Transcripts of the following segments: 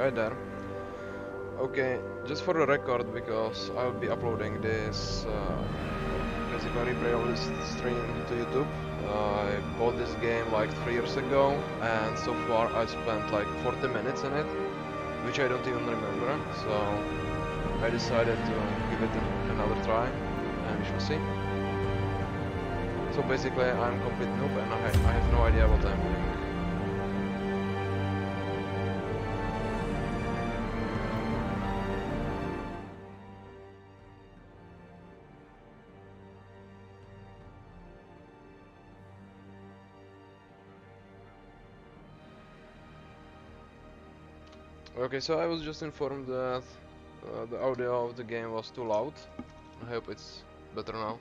Hi there. Okay, just for the record, because I'll be uploading this basically replay of this stream to YouTube. I bought this game like 3 years ago, and so far I spent like 40 minutes in it, which I don't even remember. So I decided to give it another try, and we shall see. So basically, I'm complete noob, and I have no idea what I'm doing. Okay, so I was just informed that the audio of the game was too loud. I hope it's better now.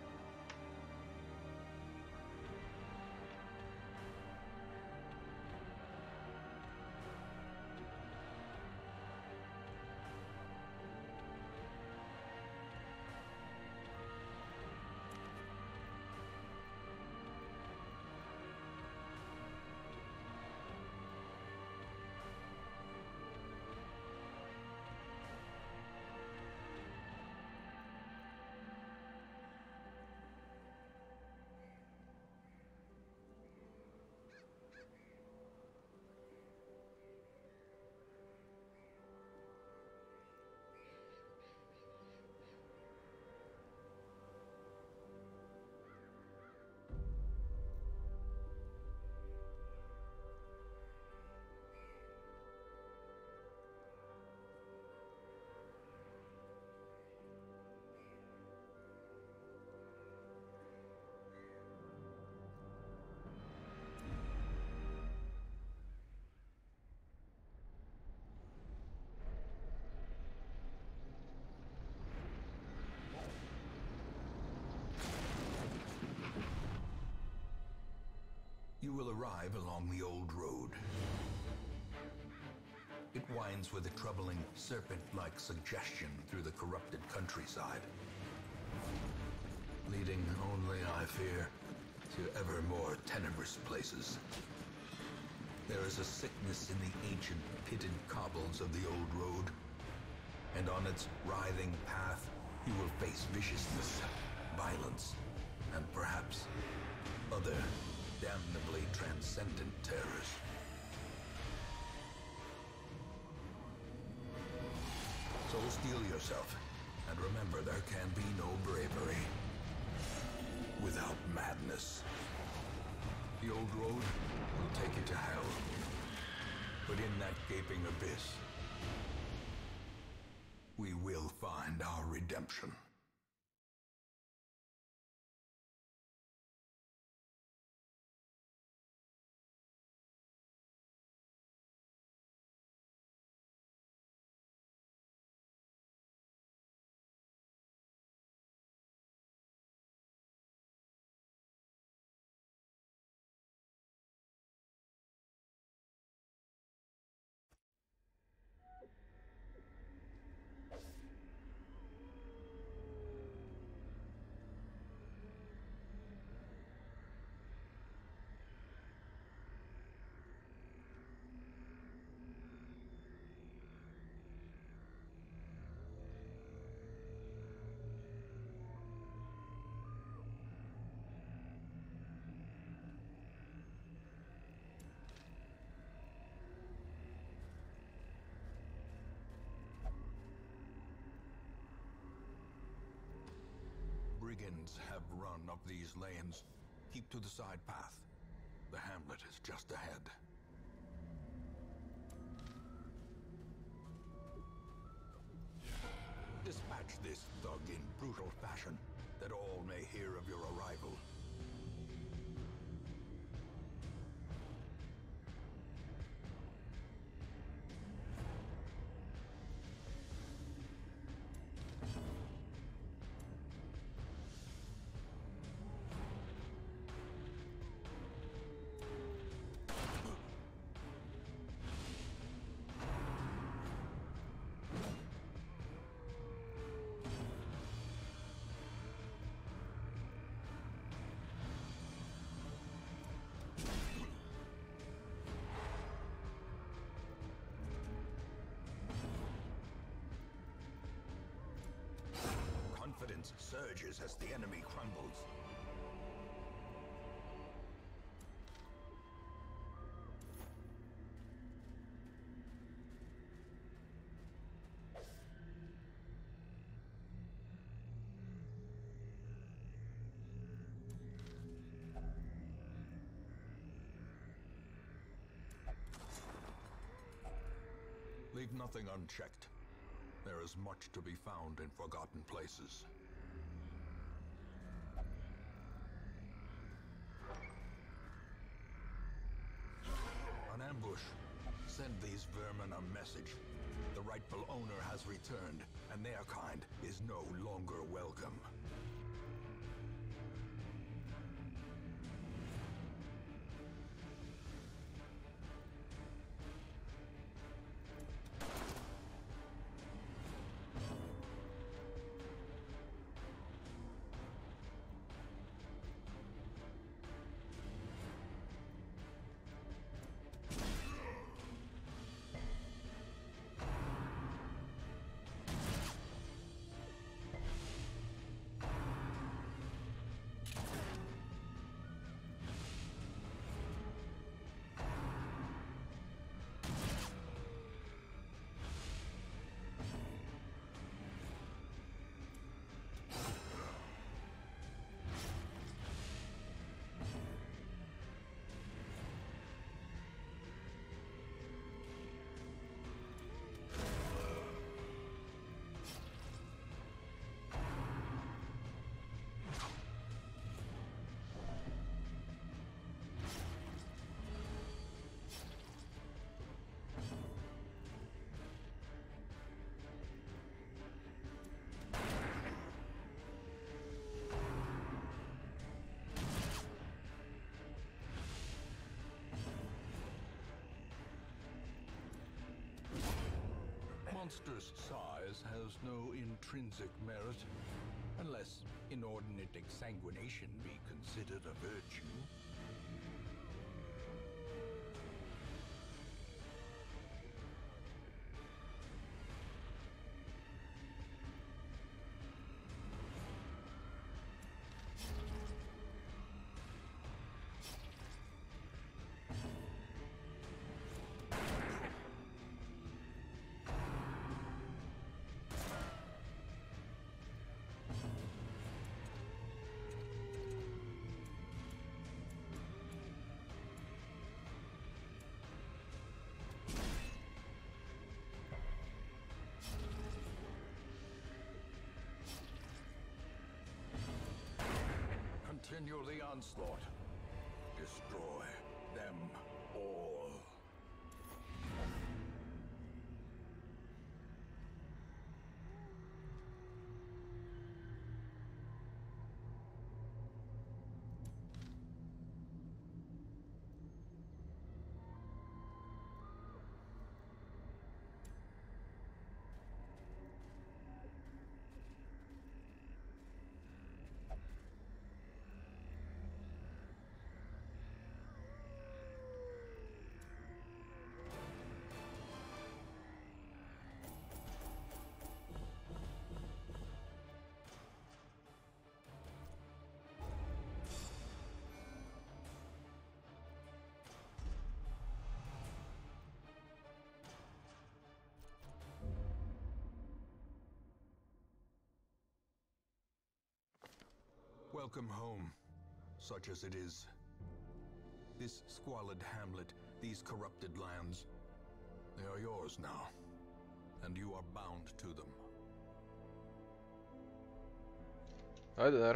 You will arrive along the old road. It winds with a troubling serpent-like suggestion through the corrupted countryside, leading only, I fear, to ever more tenebrous places. There is a sickness in the ancient pitted cobbles of the old road, and on its writhing path you will face viciousness, violence, and perhaps other damnably transcendent terrors. So steel yourself, and remember there can be no bravery without madness. The old road will take you to hell, but in that gaping abyss, we will find our redemption. Brigands have run up these lanes. Keep to the side path. The hamlet is just ahead. Dispatch this thug in brutal fashion, that all may hear of your arrival. vanishes as the enemy crumbles. Leave nothing unchecked. There is much to be found in forgotten places. An ambush. Send these vermin a message. The rightful owner has returned, and their kind is no longer welcome. Monster's size has no intrinsic merit, unless inordinate exsanguination be considered a virtue. Continue the onslaught. Destroy them all. Welcome home, such as it is. This squalid hamlet, these corrupted lands, they are yours now, and you are bound to them. Hi there.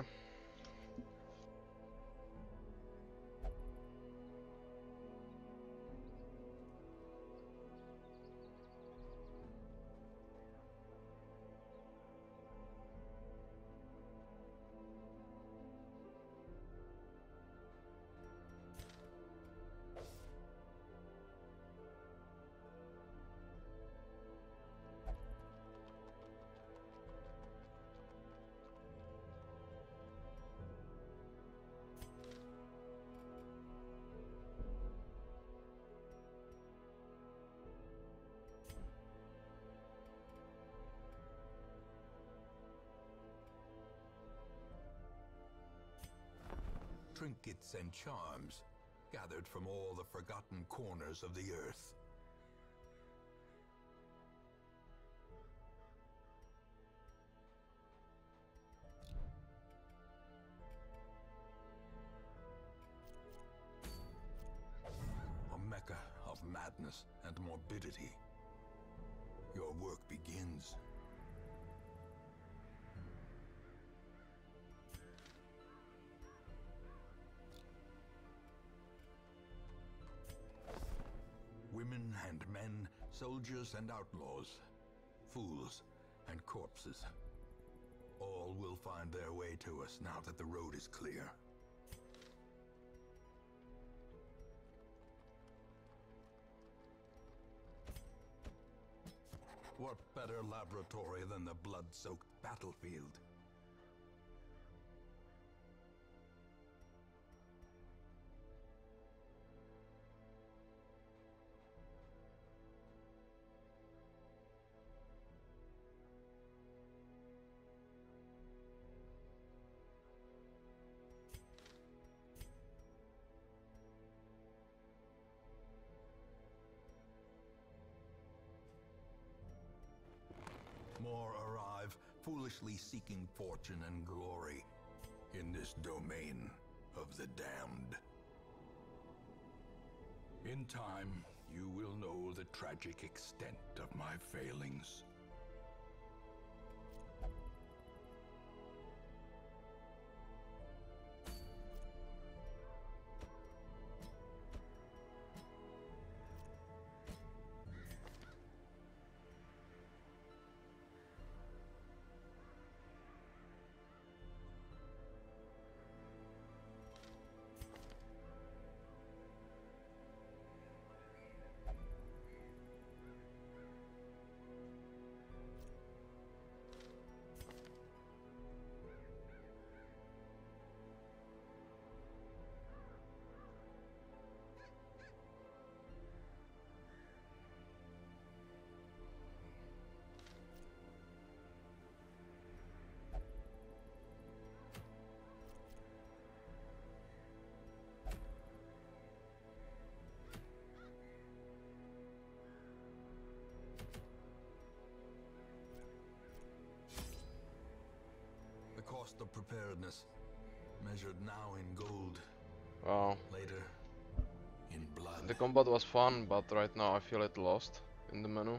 trinkets and charms gathered from all the forgotten corners of the earth. A mecca of madness and morbidity. Your work begins. Women and men, soldiers and outlaws, fools and corpses. All will find their way to us now that the road is clear. What better laboratory than the blood-soaked battlefield? More arrive, foolishly seeking fortune and glory in this domain of the damned. In time, you will know the tragic extent of my failings. Cost of preparedness, measured now in gold, Wow. later in blood. The combat was fun, but right now I feel it lost in the menu.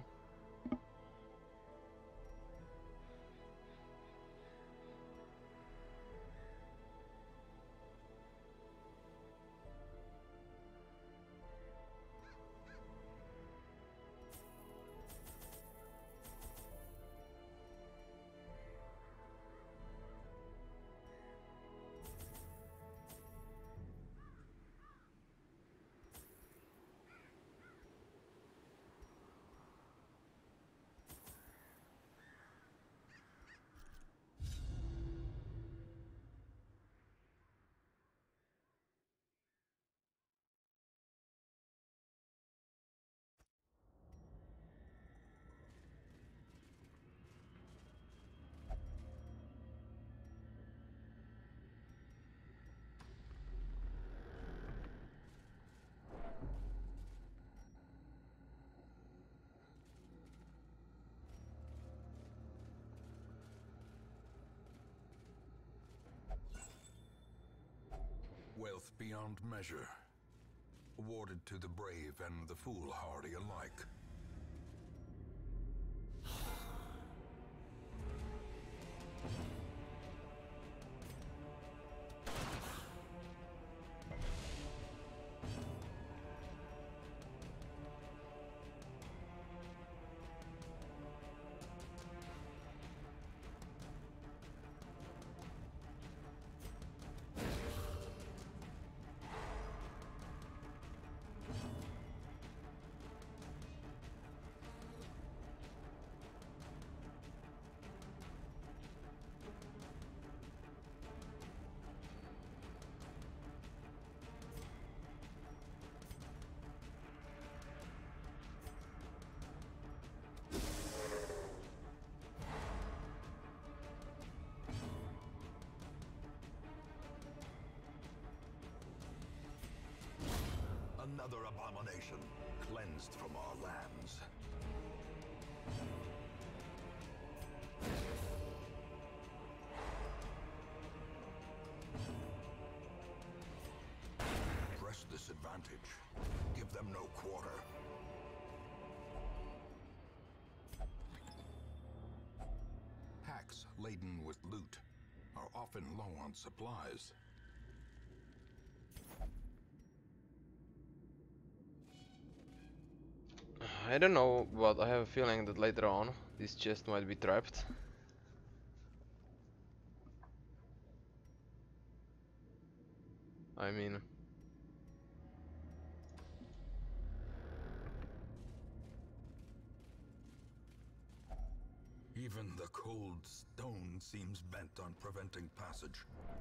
Wealth beyond measure, awarded to the brave and the foolhardy alike. another abomination cleansed from our lands. Press this advantage. Give them no quarter. Hacks laden with loot are often low on supplies. I don't know, but I have a feeling that later on this chest might be trapped. I mean, Even the cold stone seems bent on preventing passage.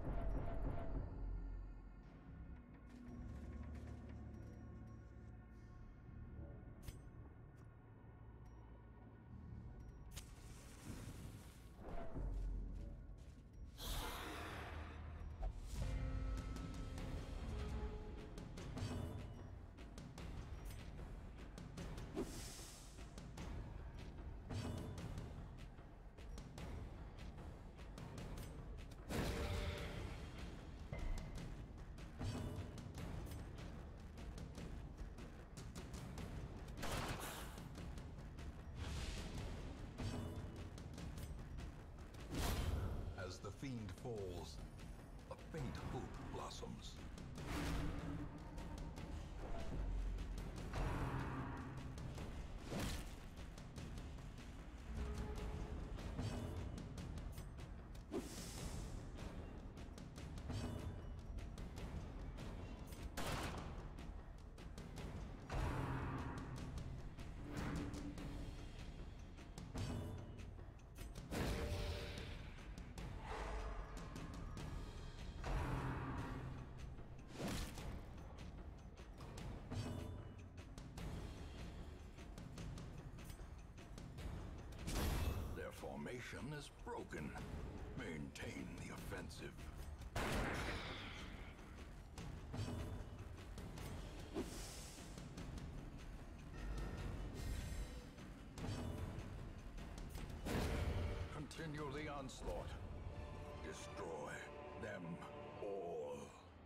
As the fiend falls, a faint hope blossoms. Their formation is broken. Maintain the offensive. Continue the onslaught. Destroy them all.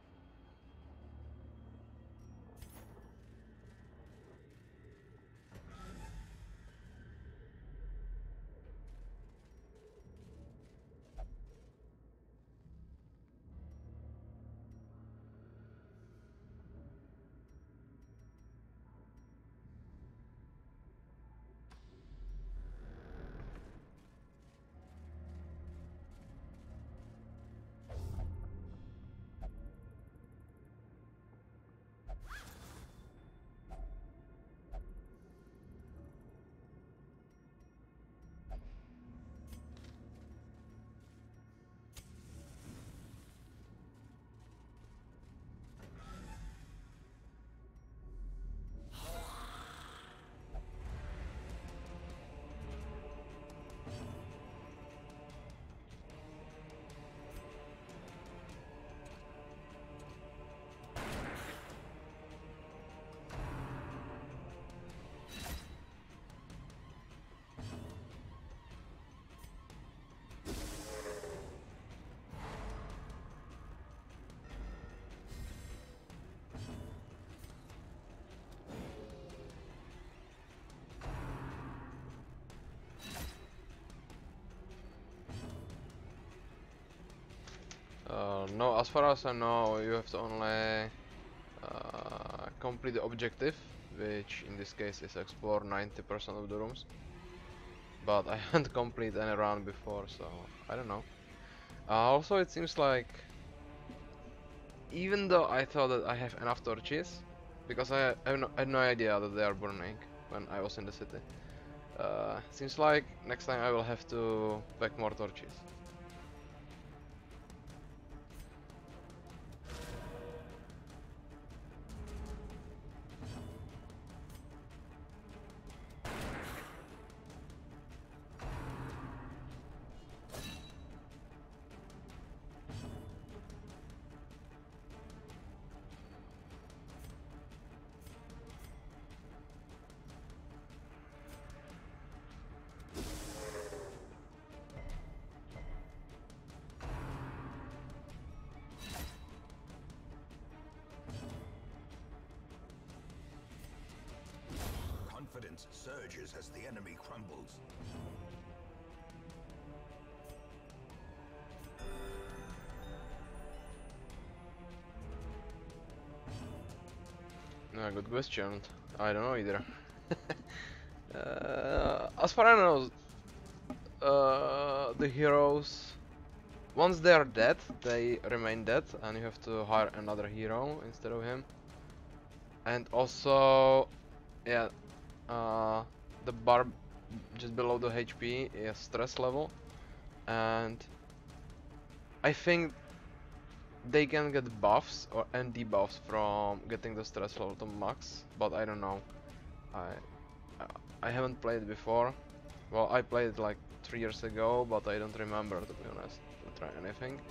no, as far as I know, you have to only complete the objective, which in this case is explore 90% of the rooms. But I haven't completed any round before, so I don't know. Also, it seems like, even though I thought that I have enough torches, because I had no idea that they are burning when I was in the city. Seems like next time I will have to pack more torches. defense surges as the enemy crumbles. Good question. I don't know either. As far as I know, the heroes, once they are dead, they remain dead, and you have to hire another hero instead of him. And also, yeah, the bar just below the HP is stress level, and I think they can get buffs and debuffs from getting the stress level to max, but I don't know. I I haven't played before. Well, I played like 3 years ago, but I don't remember, to be honest, to try anything.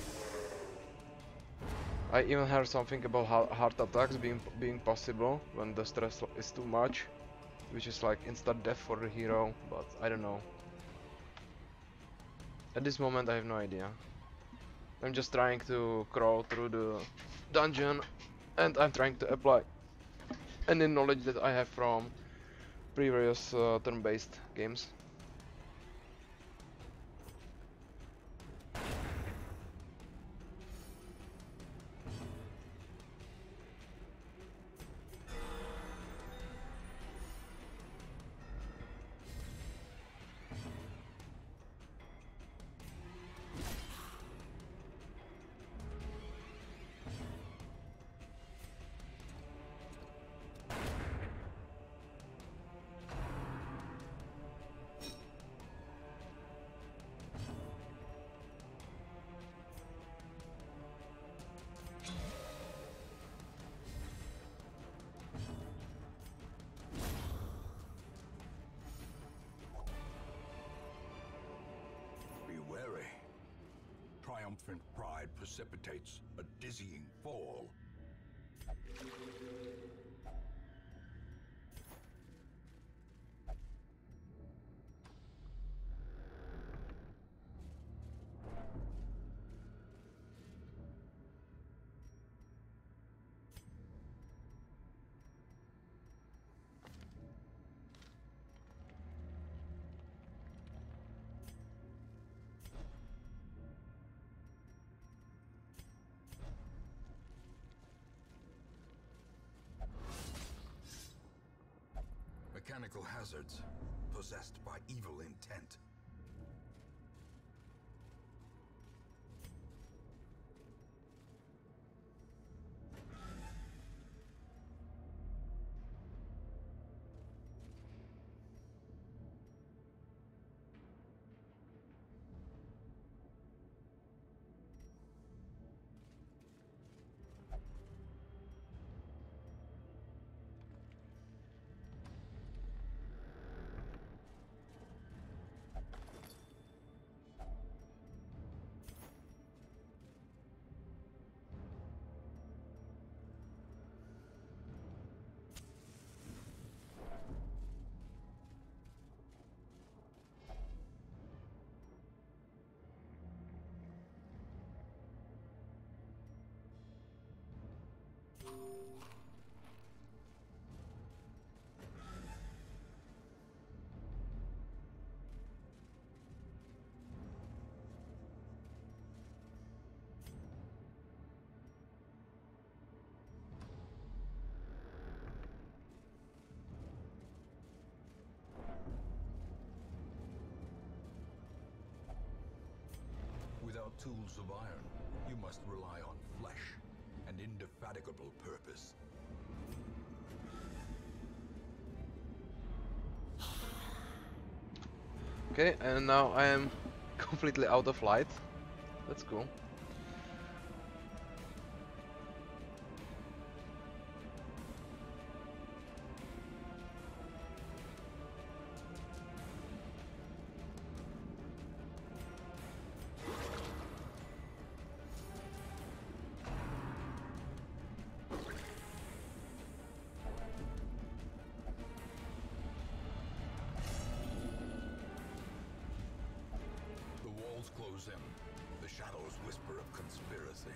I even heard something about heart attacks being possible when the stress is too much, which is like instant death for the hero, but I don't know. At this moment I have no idea. I'm just trying to crawl through the dungeon, and I'm trying to apply any knowledge that I have from previous turn-based games. Triumphant pride precipitates a dizzying fall. Mechanical hazards possessed by evil intent. Without tools of iron, you must rely on flesh and indefatigable purpose. Okay, and now I am completely out of light. That's cool. Close in. The shadows whisper of conspiracy.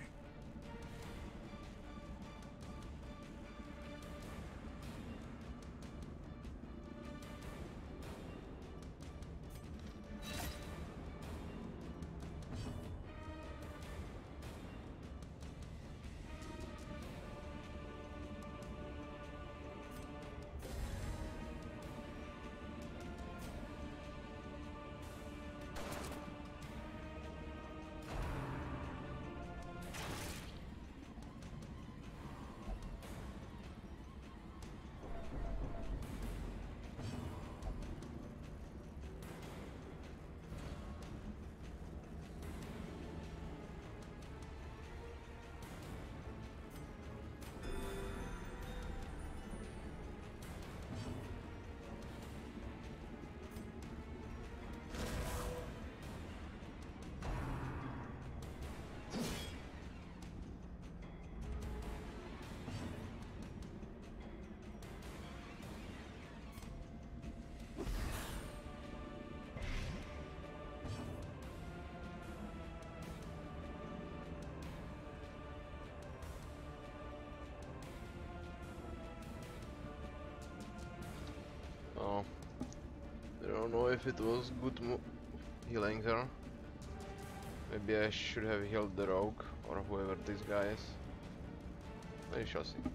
don't know if it was good healing her. Maybe I should have healed the rogue or whoever this guy is. We shall see.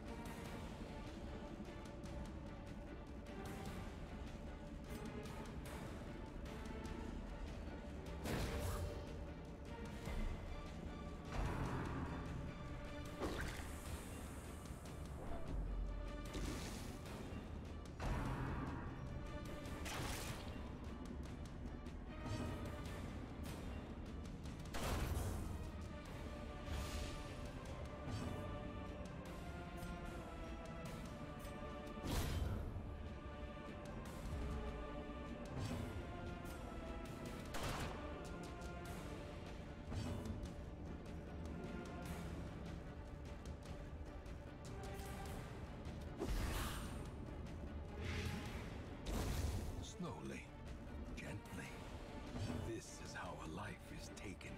Slowly, gently. This is how a life is taken.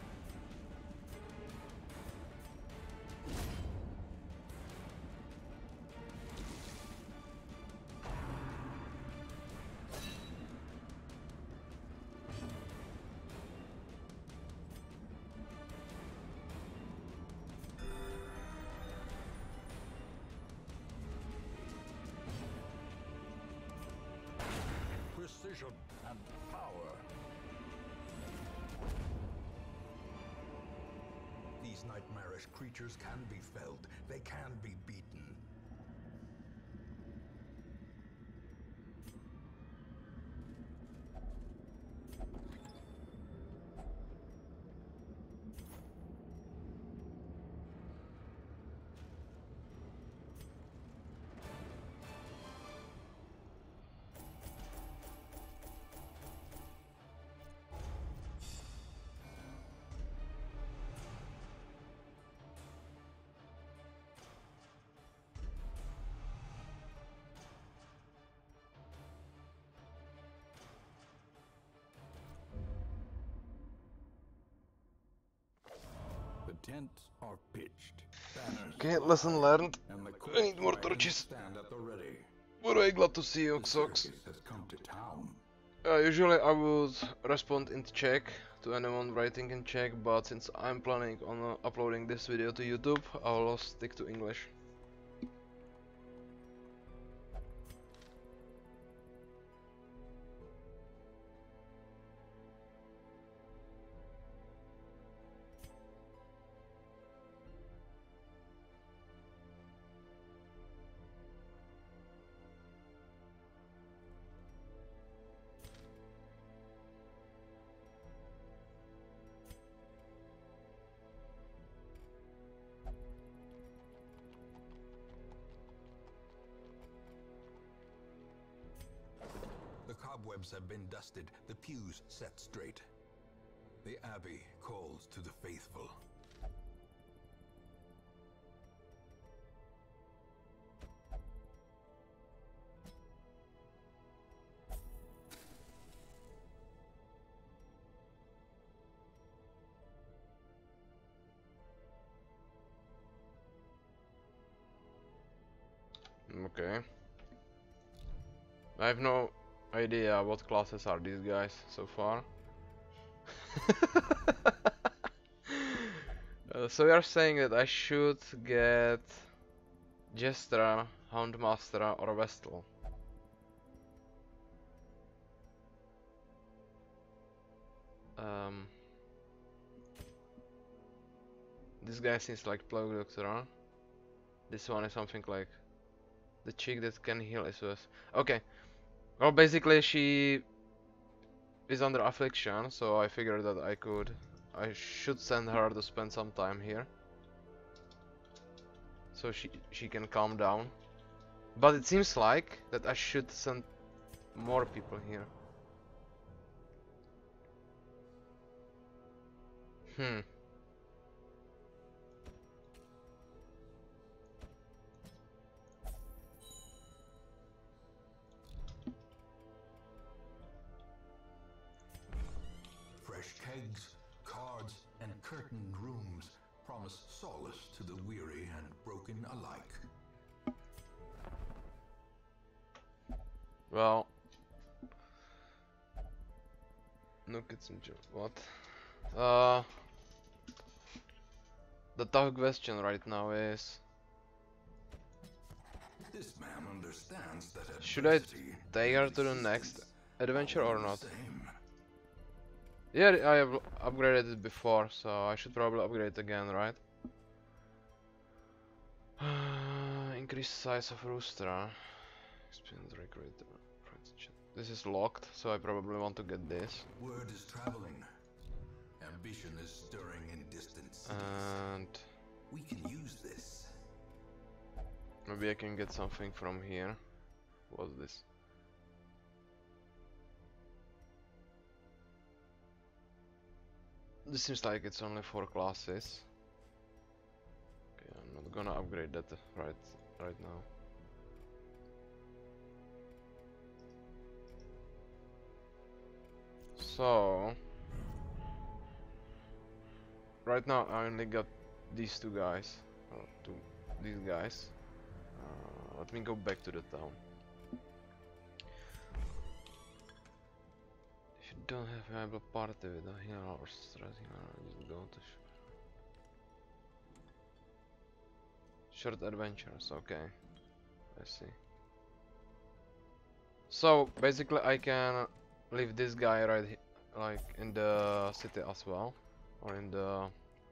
Precision and power. These nightmarish creatures can be felled. They can be beaten. The tents are pitched. Banners Okay, fly, lesson learned. and the I need more corpse torches. stand at the ready. But I'm glad to see you, The Xox. circus has come to town. Usually I would respond in Czech to anyone writing in Czech, but since I'm planning on uploading this video to YouTube, I'll stick to English. The cobwebs have been dusted, the pews set straight. The abbey calls to the faithful. Okay. I have no idea what classes are these guys so far. So you are saying that I should get Jester, Houndmaster or Vestal. This guy seems like Plague Doctor, huh? This one is something like the chick that can heal SOS. Okay. Well, basically she is under affliction, so I figured that I should send her to spend some time here. So she can calm down. But it seems like that I should send more people here. Fresh kegs, cards, and curtained rooms promise solace to the weary and broken alike. Well, No kids in jail. What? Uh, the tough question right now is, This man understands that should I adversity take her and to the next resistance adventure are or the not? same. Yeah, I have upgraded it before, so I should probably upgrade it again, right? Increase size of rooster. Experience recruiter. This is locked, so I probably want to get this. Word is traveling. Ambition is stirring in distant cities. And We can use this. maybe I can get something from here. What's this? This seems like it's only 4 classes. Okay, I'm not gonna upgrade that right now. So right now I only got these two guys, or these guys. Let me go back to the town. If you don't have a viable party with a healer or stress healer, just go to short adventures. Okay, I see. So basically I can leave this guy right here, like in the city as well, or in the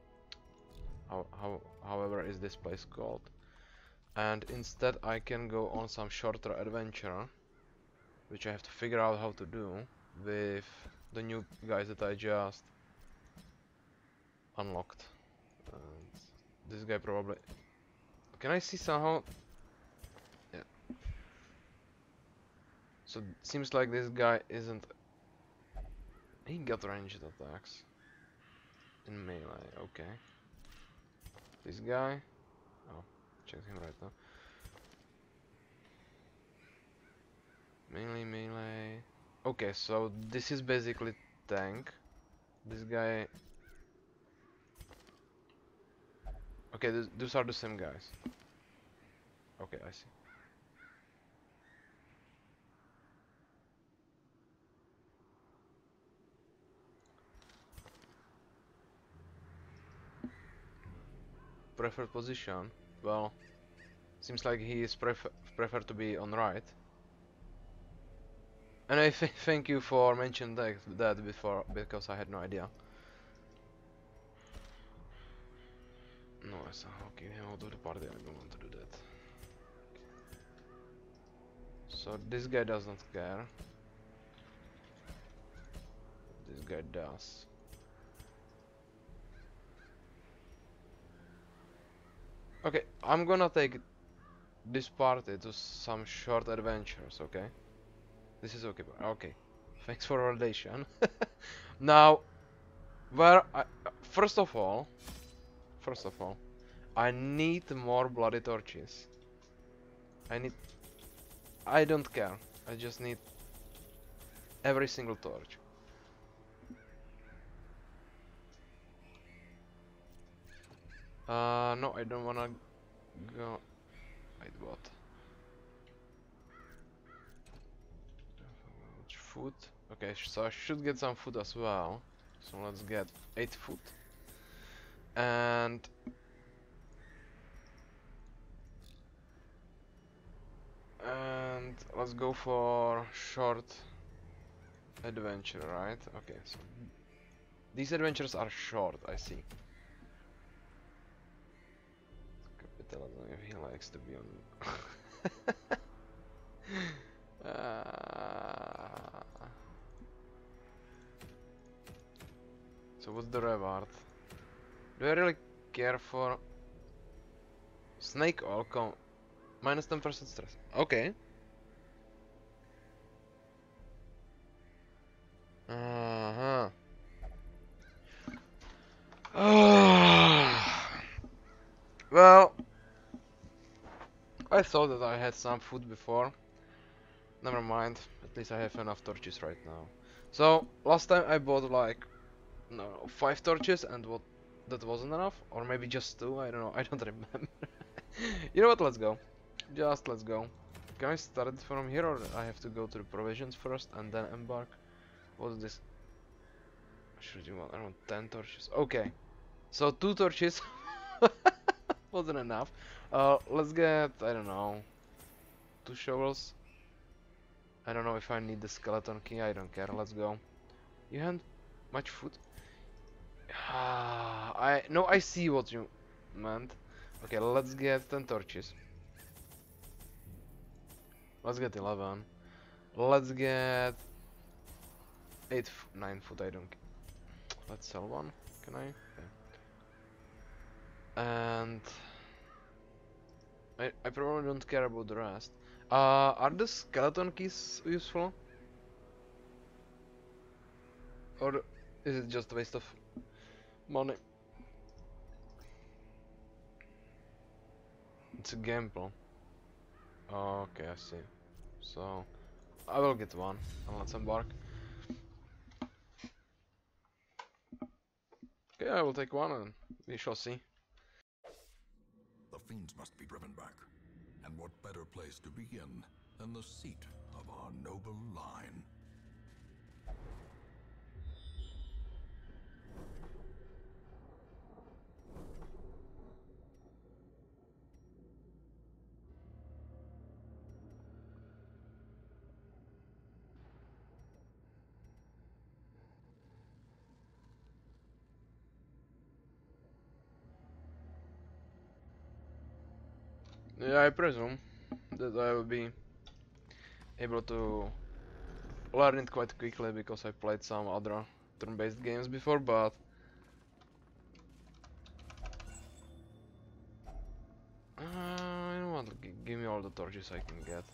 however is this place called, and instead I can go on some shorter adventure, which I have to figure out how to do with the new guys that I just unlocked. And this guy probably, can I see somehow? Yeah. So it seems like this guy isn't. He got ranged attacks in melee. Okay. This guy. Oh, check him right now. Melee. Okay, so this is basically tank. This guy. Okay, those are the same guys. Okay, I see. Preferred position. Well, seems like he is preferred to be on right. And I thank you for mentioning that before, because I had no idea. No, I saw. Okay, out of the party. I don't want to do that. So this guy doesn't care. This guy does. Okay, I'm gonna take this party to some short adventures. Okay, this is okay. Okay, thanks for validation. Now, first of all, I need more bloody torches. I don't care. I just need every single torch. No, I don't wanna go. Wait, what? Food? Okay, so I should get some food as well. So let's get 8 food. And let's go for short adventure, right? Okay, so these adventures are short, I see. Completelly, if he likes to be on. So what's the reward? Do I really care for snake oil? Minus 10% stress. Okay. Uh-huh. Well, I thought that I had some food before. Never mind. At least I have enough torches right now. So last time I bought like no 5 torches, and what that wasn't enough, or maybe just 2. I don't know. I don't remember. You know what? Let's go. Just let's go. Can I start it from here, or I have to go to the provisions first and then embark? What's this? Should you want around 10 torches? Okay. So 2 torches wasn't enough. Let's get, I don't know, 2 shovels. I don't know if I need the skeleton key, I don't care, let's go. You haven't much food? No, I see what you meant. Okay, let's get 10 torches. Let's get 11. Let's get 9 food, I don't. Let's sell one, can I? Yeah. And I probably don't care about the rest. Are the skeleton keys useful? Or is it just a waste of money? It's a gamble. Oh, okay, I see. So, I will get one, and let's embark. Okay, I will take one, and we shall see. The fiends must be driven back. And what better place to begin than the seat of our noble line? Yeah, I presume that I will be able to learn it quite quickly because I played some other turn-based games before, but you know what, give me all the torches I can get.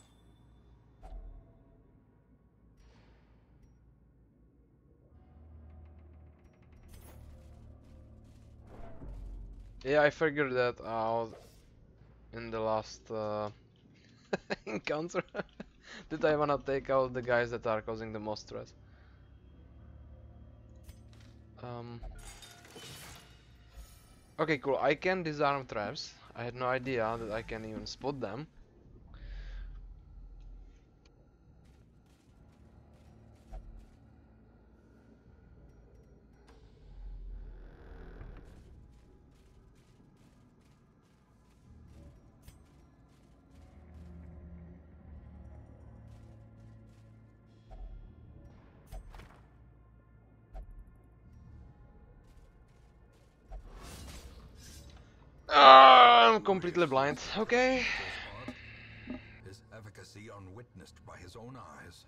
Yeah, I figured that out in the last encounter that I wanna take out the guys that are causing the most stress. Okay, cool. I can disarm traps. I had no idea that I can even spot them. I'm completely blind. Okay. His efficacy unwitnessed by his own eyes.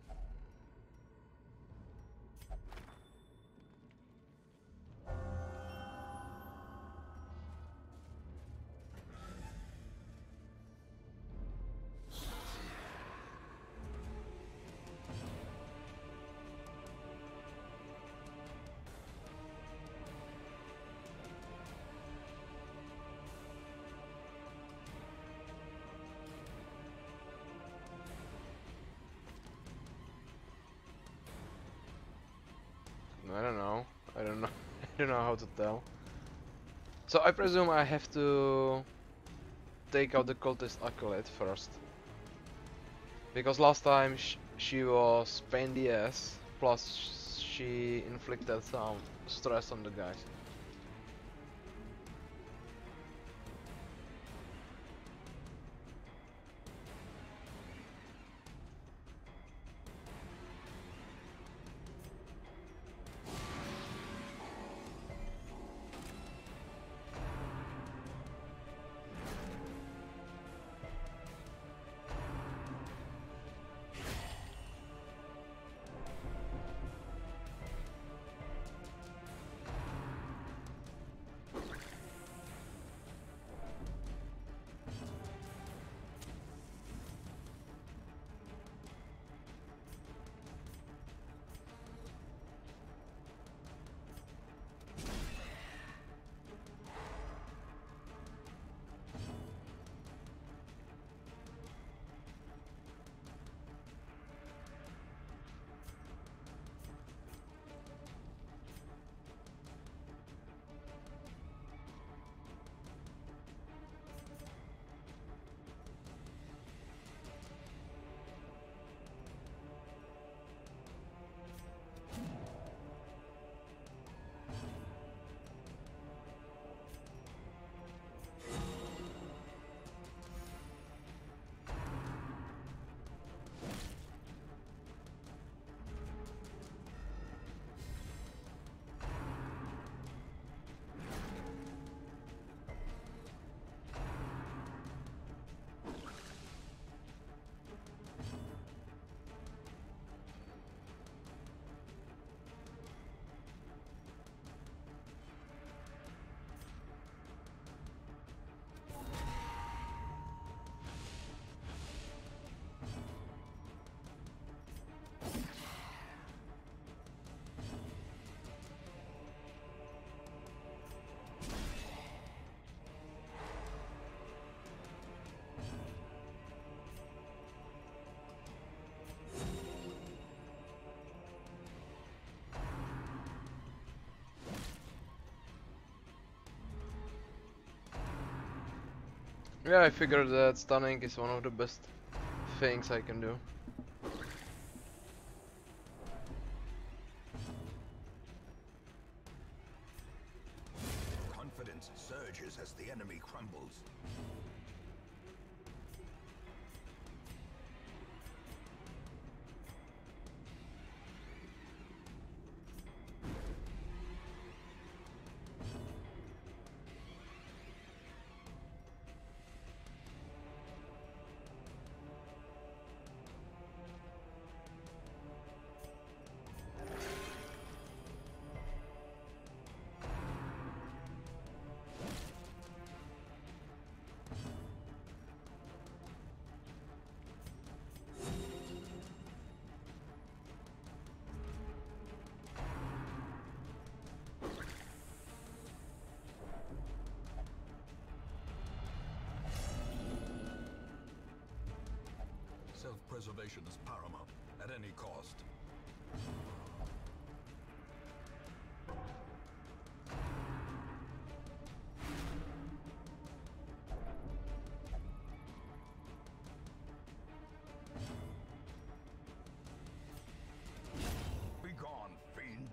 I don't know. I don't know. I don't know how to tell. So I presume I have to take out the cultist acolyte first. Because last time she was pain in the ass, plus she inflicted some stress on the guys. Yeah, I figured that stunning is one of the best things I can do. Confidence surges as the enemy crumbles. Self-preservation is paramount at any cost. Be gone, fiend.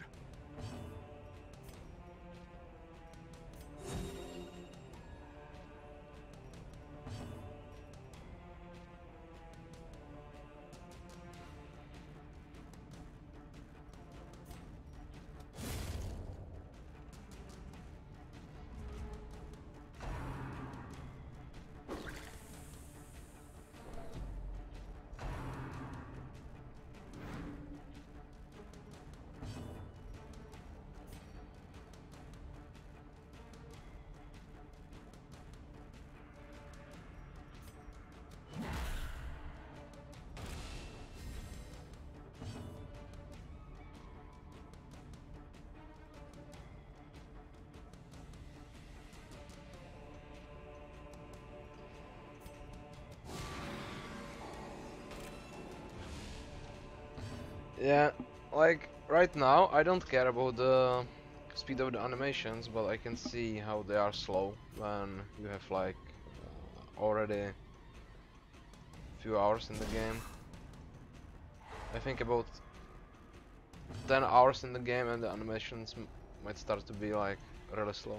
Yeah, like right now I don't care about the speed of the animations, but I can see how they are slow when you have like already few hours in the game. I think about 10 hours in the game and the animations might start to be like really slow.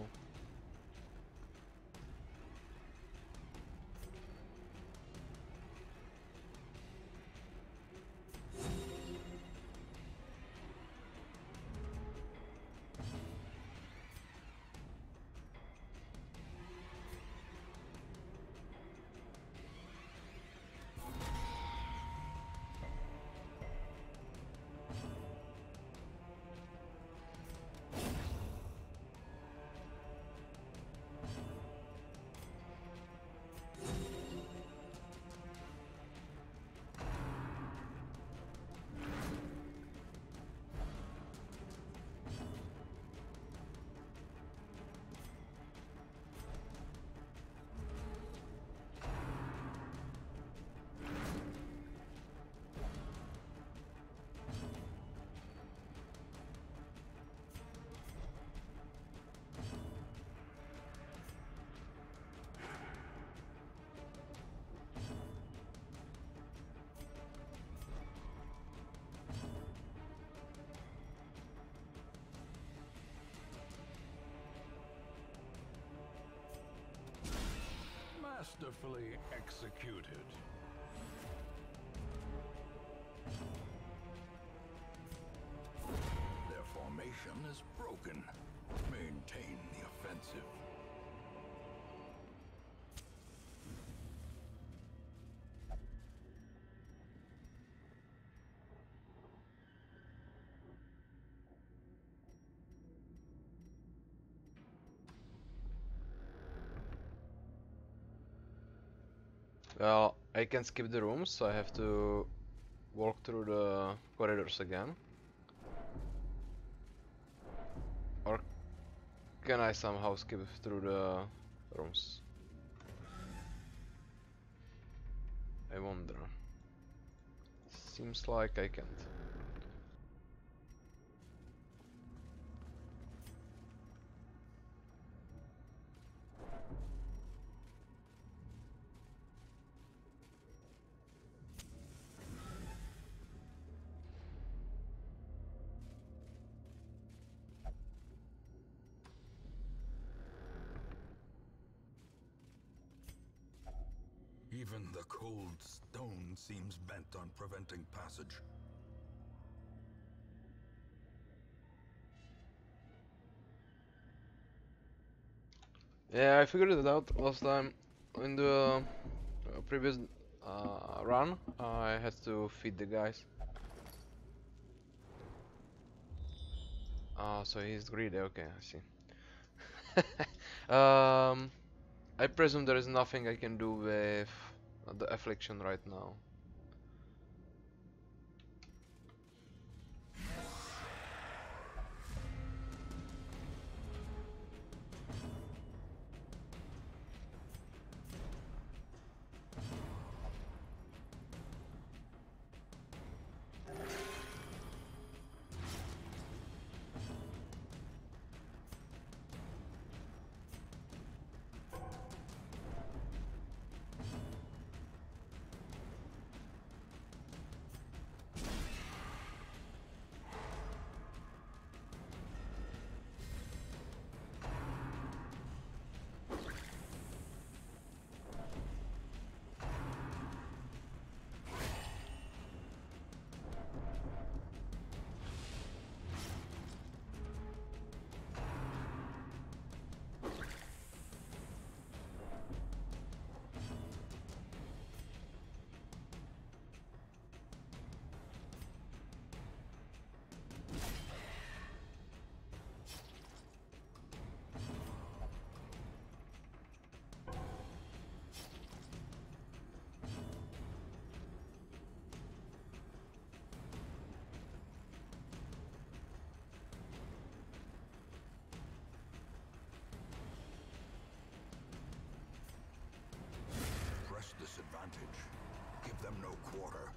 Masterfully executed. Their formation is broken. Maintain the offensive. Well, I can skip the rooms, so I have to walk through the corridors again. Or can I somehow skip through the rooms? I wonder. Seems like I can't. Even the cold stone seems bent on preventing passage. Yeah, I figured it out last time in the previous run. I had to feed the guys. So he's greedy. Okay, I see. I presume there is nothing I can do with the affliction right now. Press this advantage. Give them no quarter.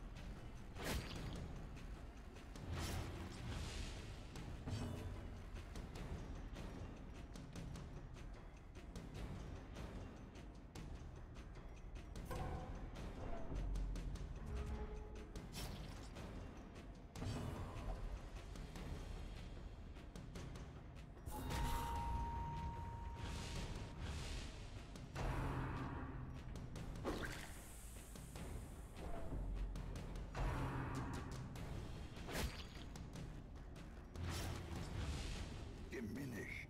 Diminished.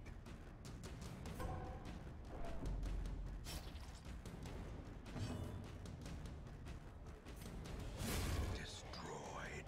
Destroyed.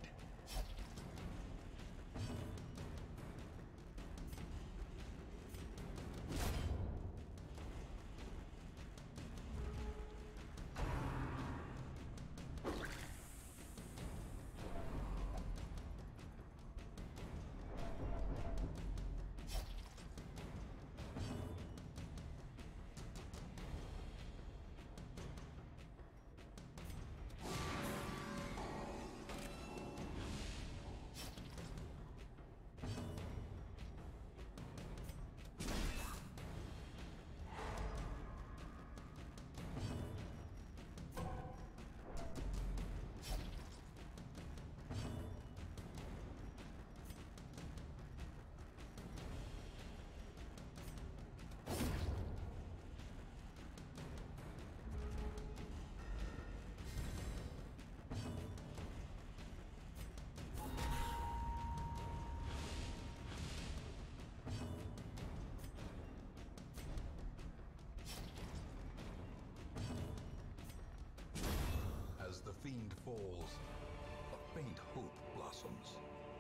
As the fiend falls, a faint hope blossoms.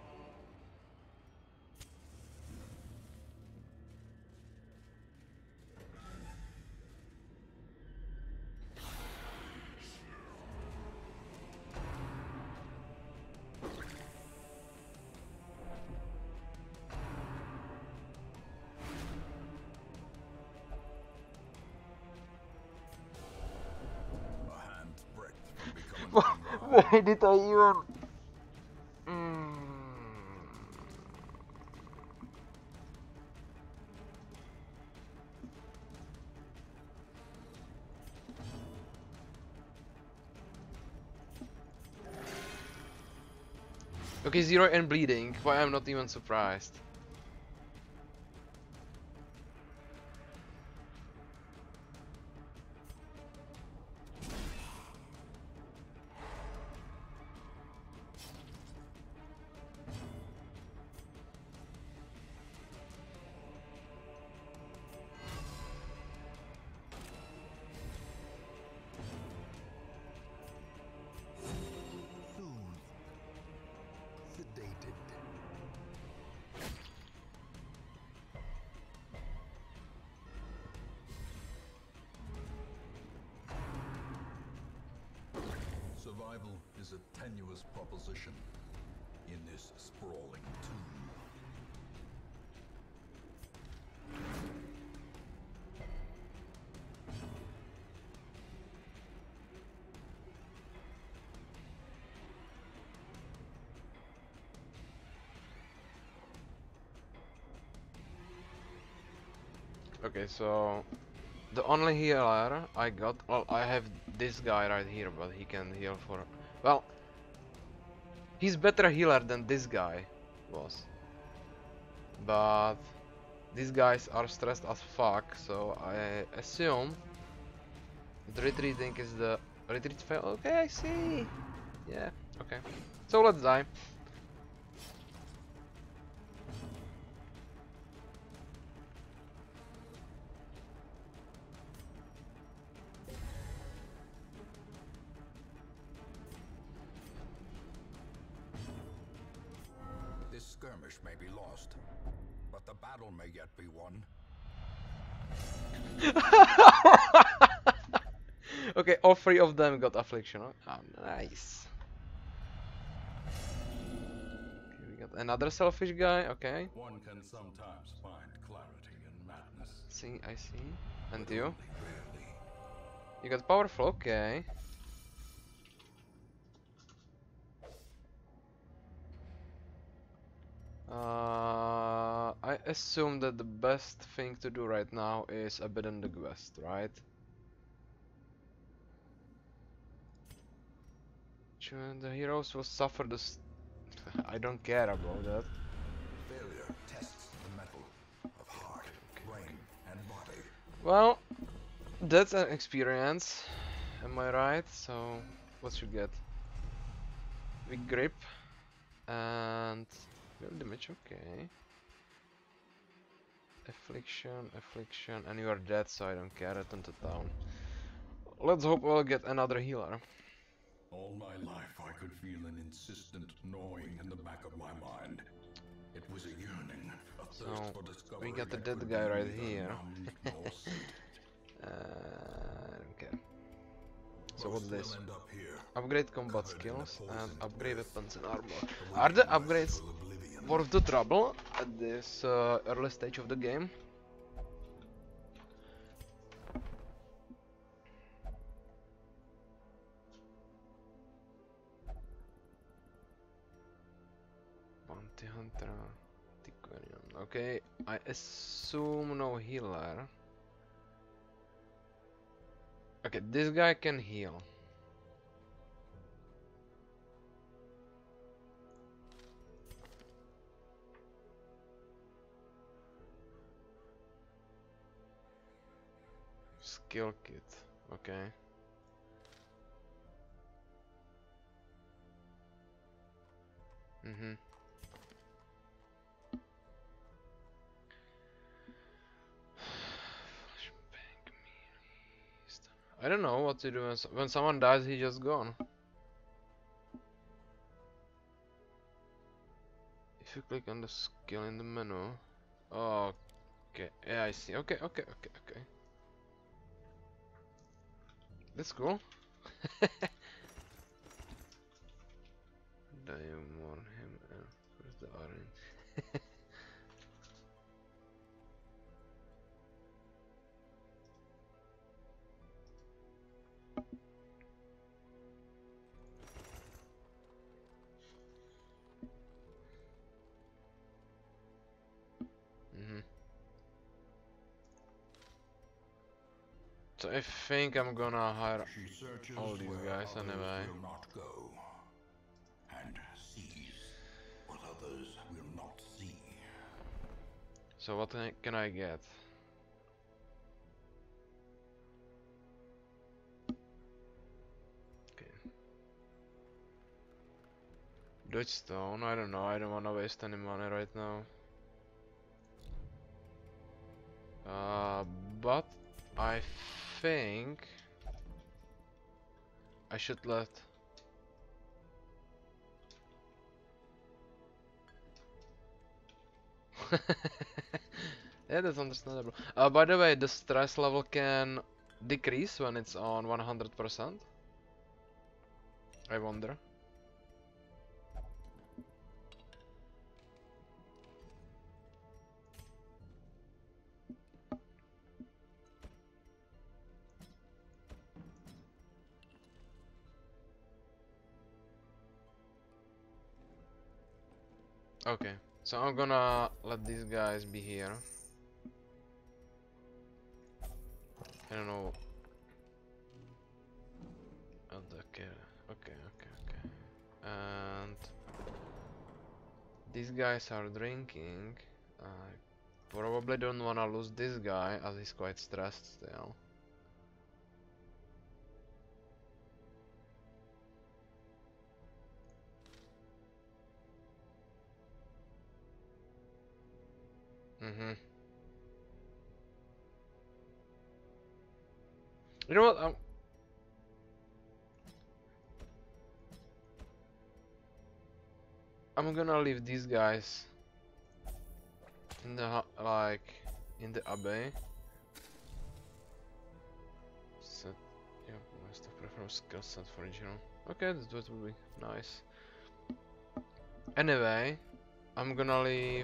A hand's breadth from becoming unrivaled. Why did I even? Okay, 0 and bleeding. Why I'm not even surprised. Survival is a tenuous proposition in this sprawling tomb. Okay, so the only healer I got, well, I have this guy right here, but he can heal for, well, he's better healer than this guy was. But these guys are stressed as fuck, so I assume the retreating is the retreat fail. Okay, I see. Yeah, okay. So let's die. This skirmish may be lost, but the battle may yet be won. Okay, all three of them got affliction. Oh, nice. Okay, we got another selfish guy. Okay. One can sometimes find clarity in madness. See, I see. And you? Only rarely. You got powerful. Okay. I assume that the best thing to do right now is abandon the quest, right? The heroes will suffer this. I don't care about that. Failure tests the metal of heart, brain, and body. Well, that's an experience. Am I right? So, what should get? Big grip and will damage. Okay. Affliction, and you are dead, so I don't care. Return to town. Let's hope we'll get another healer. All my life I could feel an insistent gnawing in the back of my mind. It was a yearning, a thirst for discovery. We got the that dead could guy be right neither here. numbed nor sated. I don't care. So Most what's this? will end up here, Upgrade combat covered in skills a and poisoned upgrade earth, weapons and armor. awaiting Are the merciful upgrades oblivion. worth the trouble at this early stage of the game? Bounty hunter, Antiquarian. Okay, I assume no healer. Okay, this guy can heal. Skill kit, okay. I don't know what to do when someone dies. He's just gone. If you click on the skill in the menu. Oh, okay, yeah, I see. Okay. That's cool. Diamond him and where's the orange? So I think I'm gonna hire all these guys anyway. Will not go, and sees what others will not see. So what can I get? Okay. Dutch stone, I don't know, I don't wanna waste any money right now. But I think I should let yeah, that's understandable. By the way, the stress level can decrease when it's on 100%. I wonder. Okay, so I'm gonna let these guys be here. I don't know. Okay, okay. And these guys are drinking. I probably don't wanna lose this guy as he's quite stressed still. You know what? I'm gonna leave these guys in the in the abbey. Set, yeah, most of preference skill set for regional. Okay, that would be nice. Anyway, I'm gonna leave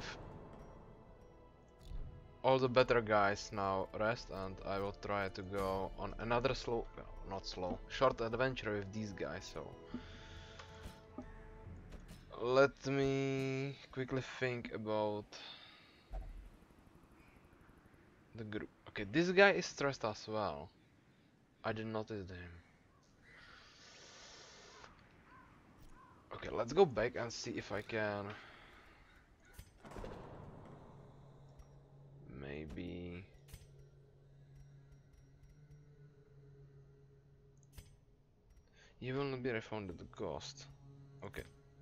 all the better guys now rest, and I will try to go on another short adventure with these guys. So let me quickly think about the group. Okay, this guy is stressed as well. I didn't notice him. Okay, let's go back and see if I can maybe you will not be refunded the ghost. Okay.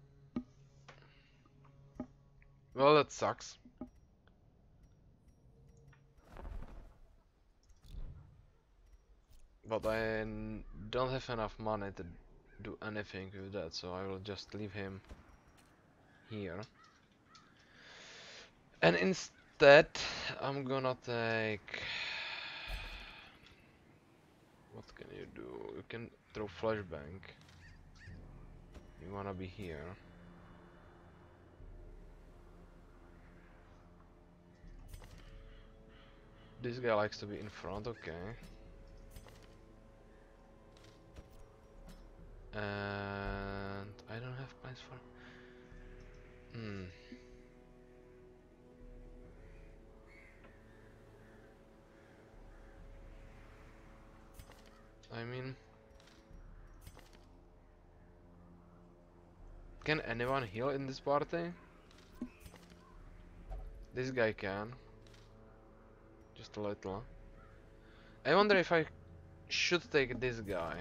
Well, that sucks. But I don't have enough money to do anything with that, so I will just leave him here. And instead, I'm gonna take... What can you do? You can throw flashbang. You wanna be here. This guy likes to be in front, okay. And I don't have plans for... I mean... Can anyone heal in this party? This guy can. Just a little. I wonder if I should take this guy.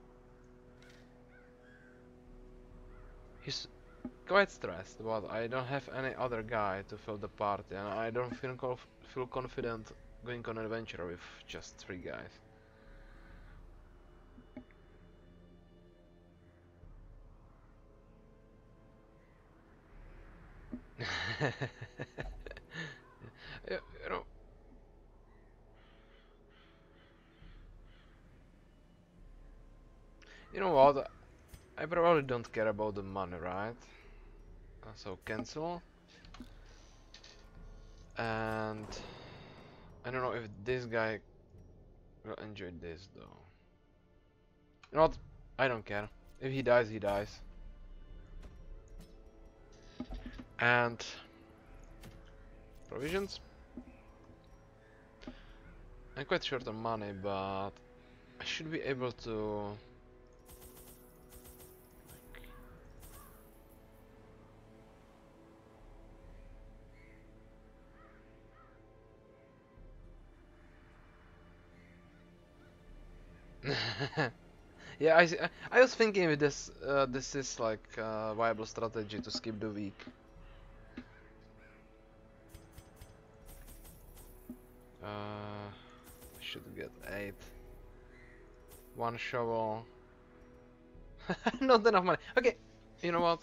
He's quite stressed, but I don't have any other guy to fill the party, and I don't feel confident going on an adventure with just 3 guys. you know, you know what? I probably don't care about the money, right? So cancel. And I don't know if this guy will enjoy this though. You know what? I don't care. If he dies, he dies. And provisions. I'm quite short on money, but I should be able to... Yeah, I was thinking with this, this is like a viable strategy to skip the week. Should get 8. 1 shovel. Not enough money. Okay, you know what?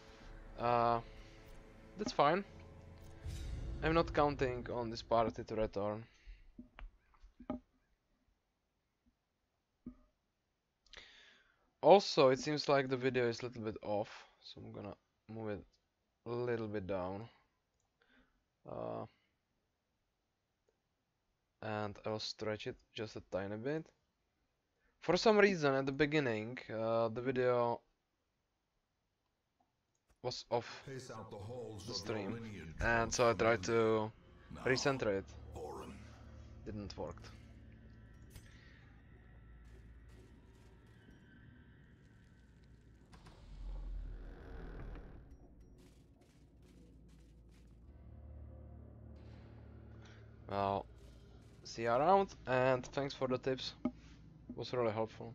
That's fine. I'm not counting on this party to return. Also, it seems like the video is a little bit off, so I'm gonna move it a little bit down. And I'll stretch it just a tiny bit. For some reason, at the beginning, the video was off the stream, and so I tried to recenter it. Didn't work. Well, see you around, and thanks for the tips. It was really helpful.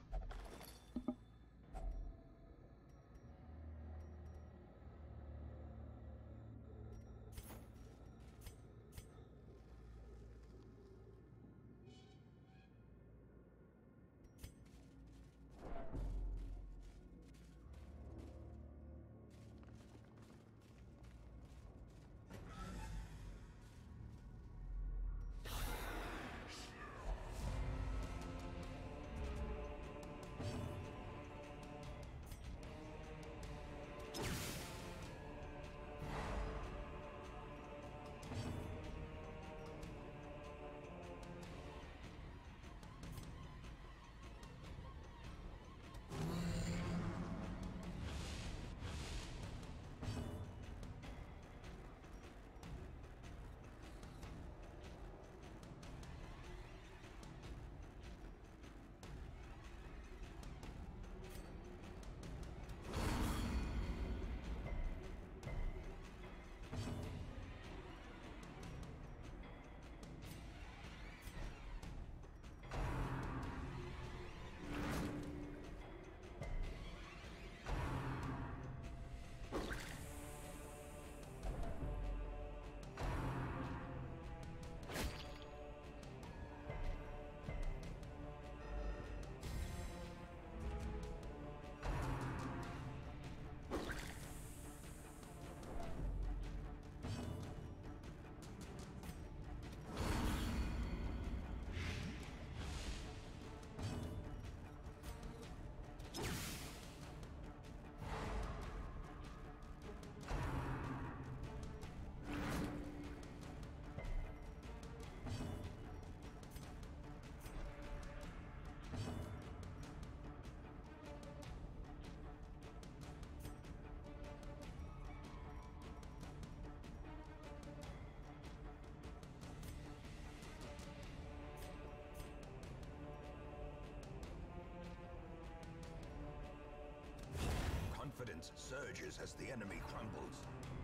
Confidence surges as the enemy crumbles.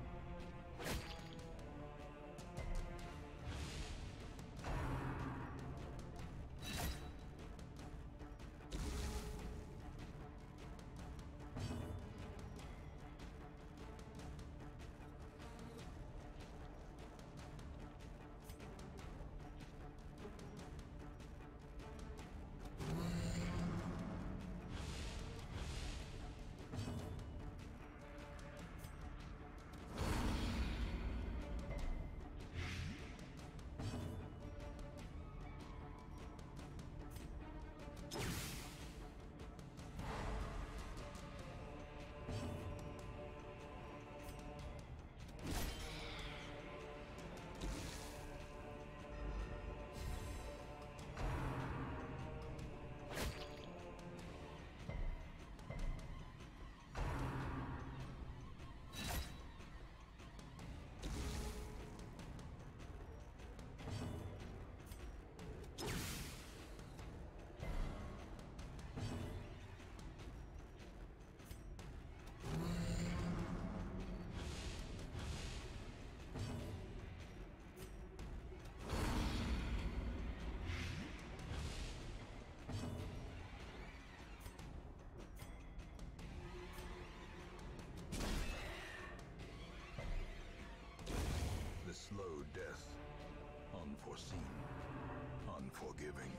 Slow death. Unforeseen. Unforgiving.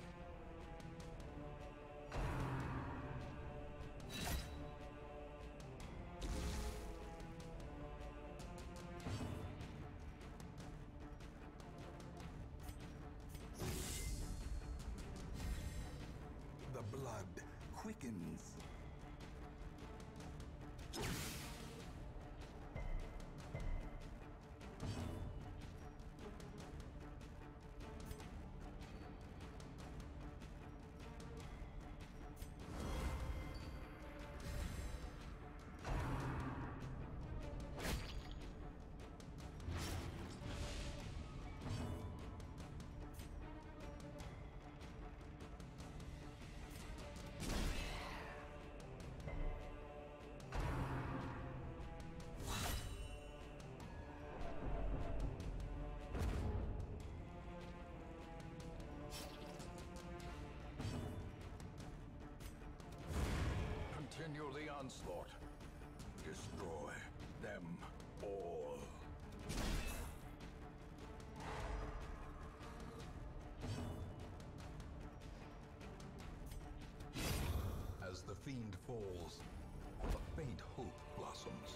The blood quickens. Continue the onslaught. Destroy them all. As the fiend falls, a faint hope blossoms.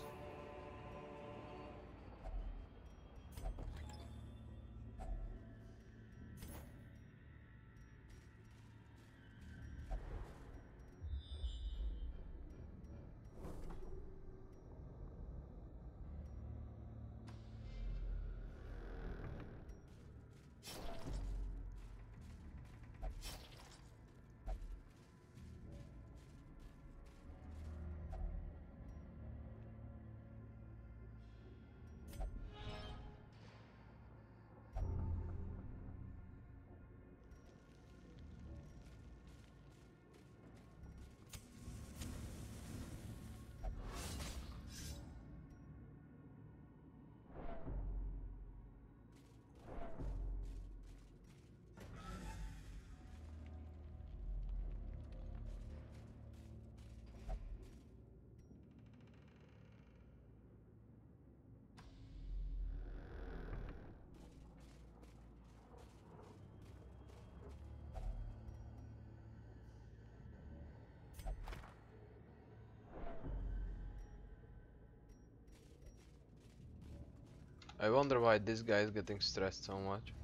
I wonder why this guy is getting stressed so much.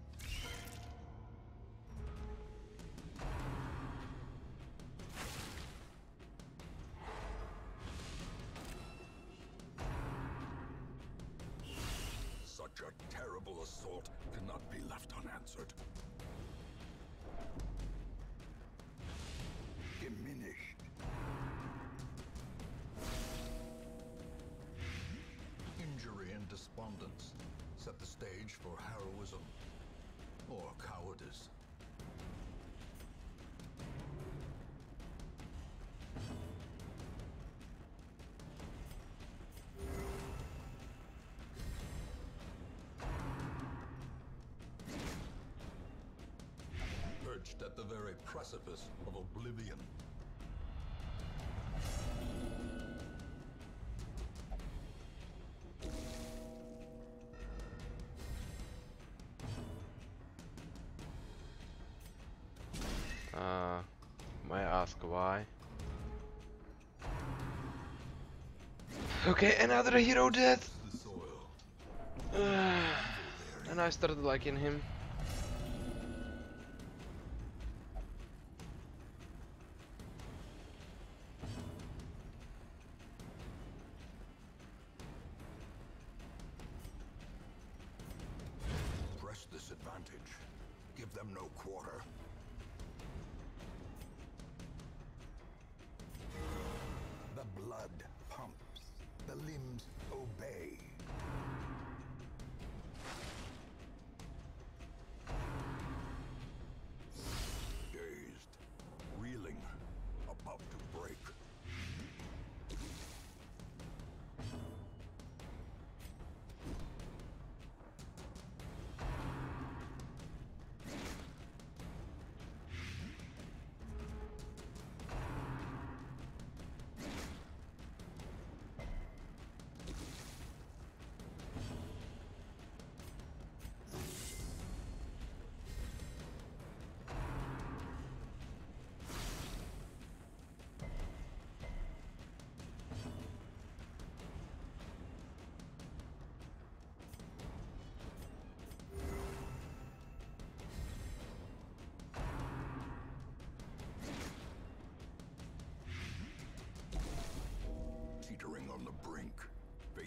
Such a terrible assault cannot be left unanswered. Diminished. Injury and despondence set the stage for heroism or cowardice. Perched at the very precipice of oblivion. May I ask why? Okay, another hero dead! The soil. And I started liking him. Press this advantage. Give them no quarter. The blood pumps. The limbs obey. Dazed, reeling, about to break.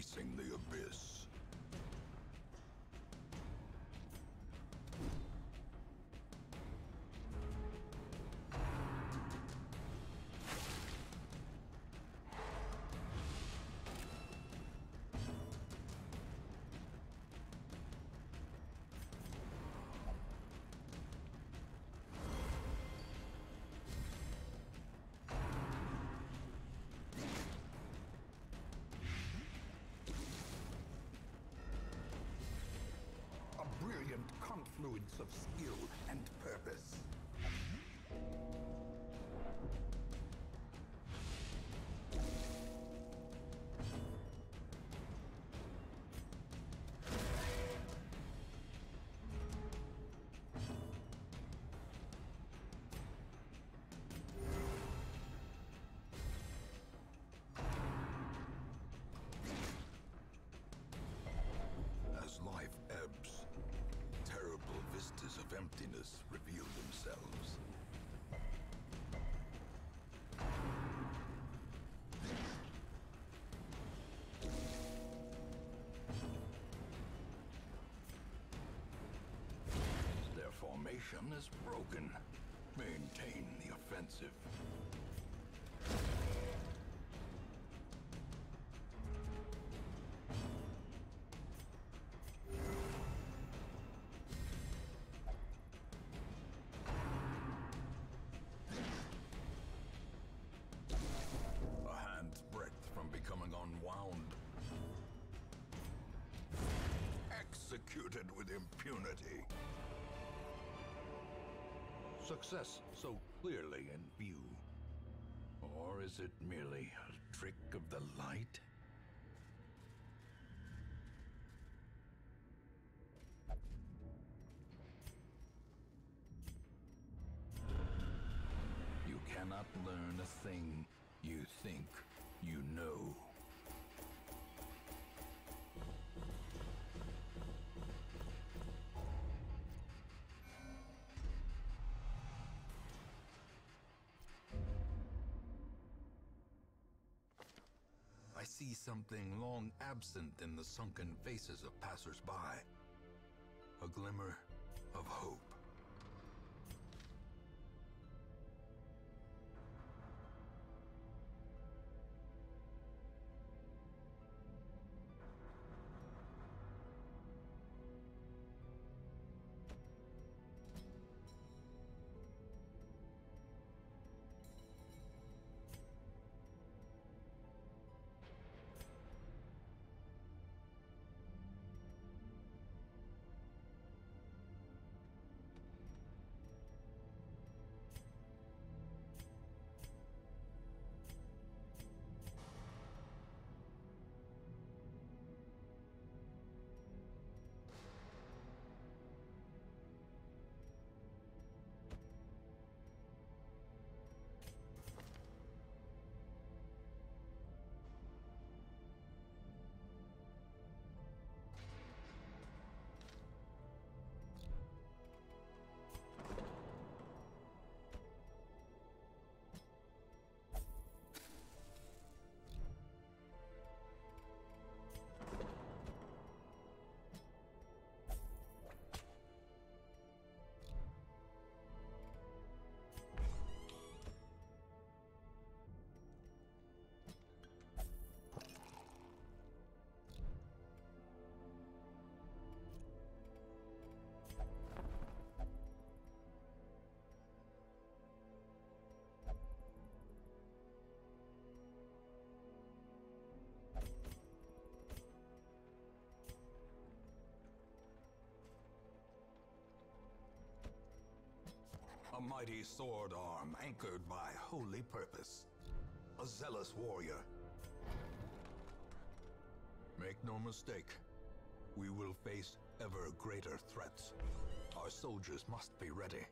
facing the abyss. A brilliant confluence of skill and purpose. As life ebbs, terrible vistas of emptiness reveal themselves. Their formation is broken. Maintain the offensive. A hand's breadth from becoming unwound. Executed with impunity. Success so clearly in view. Or is it merely a trick of the light? You cannot learn a thing you think you know. I see something long absent in the sunken faces of passers-by. A glimmer of hope. A mighty sword arm anchored by holy purpose. A zealous warrior. Make no mistake, we will face ever greater threats. Our soldiers must be ready.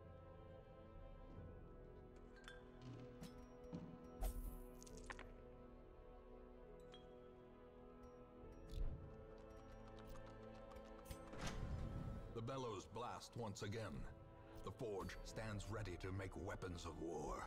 The bellows blast once again. The forge stands ready to make weapons of war.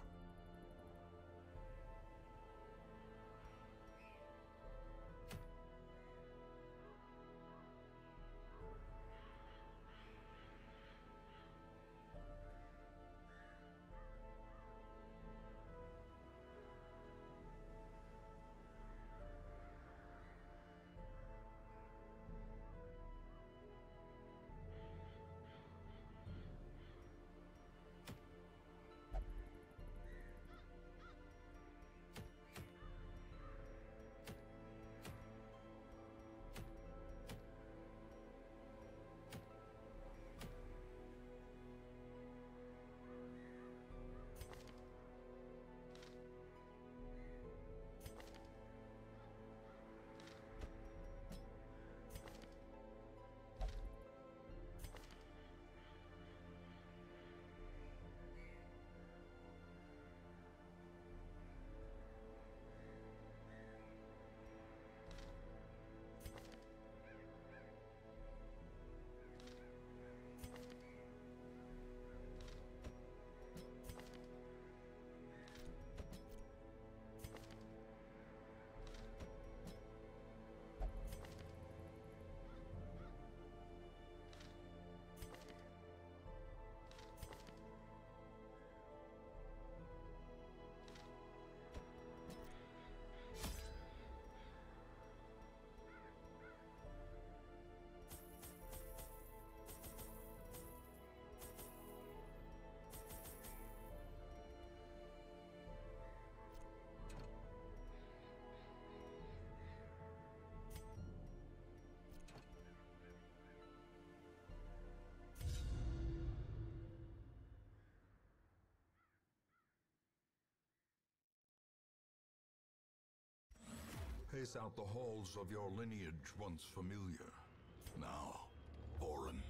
pace out the halls of your lineage once familiar, now foreign.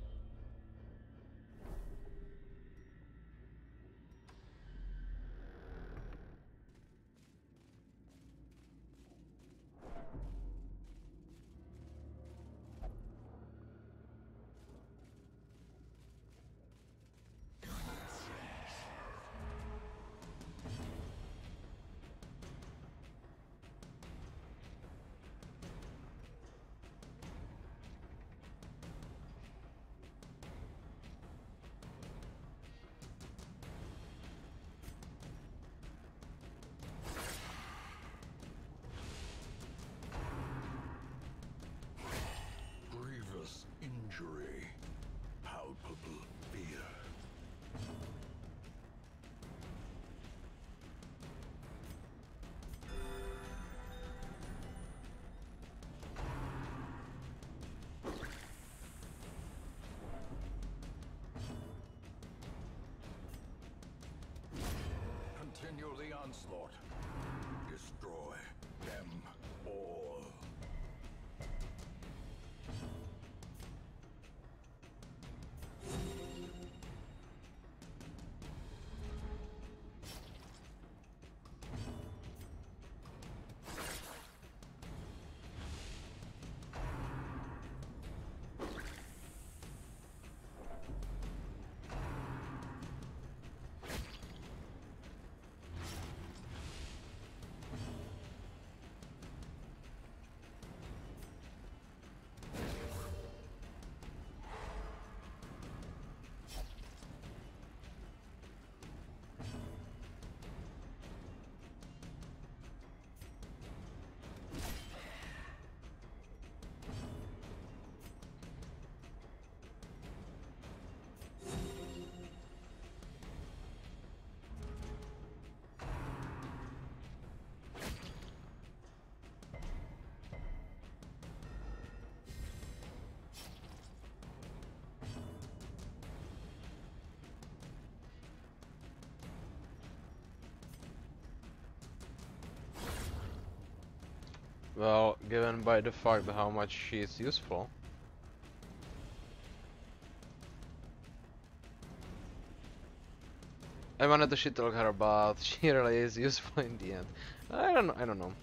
Injury, palpable fear. Continue the onslaught. Destroy them all. Well, given by the fact how much she is useful. I wanted to shit talk her, but she really is useful in the end. I don't know.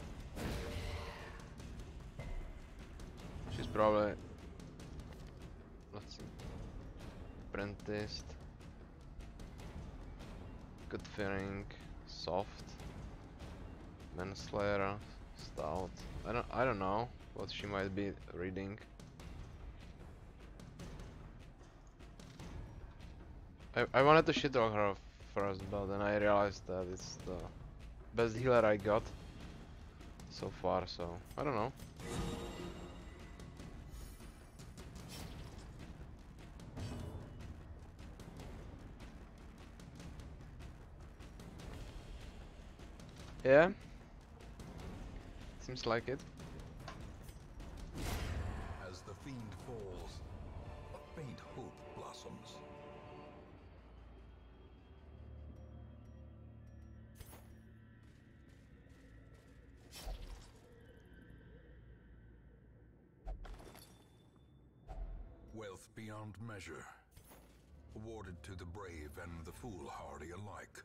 She's probably, let's see, apprenticed, good feeling, soft, manslayer, stout. I don't know what she might be reading. I wanted to shit talk her first, but then I realized that it's the best healer I got so far, so I don't know. Yeah, seems like it. As the fiend falls, a faint hope blossoms. Wealth beyond measure, awarded to the brave and the foolhardy alike.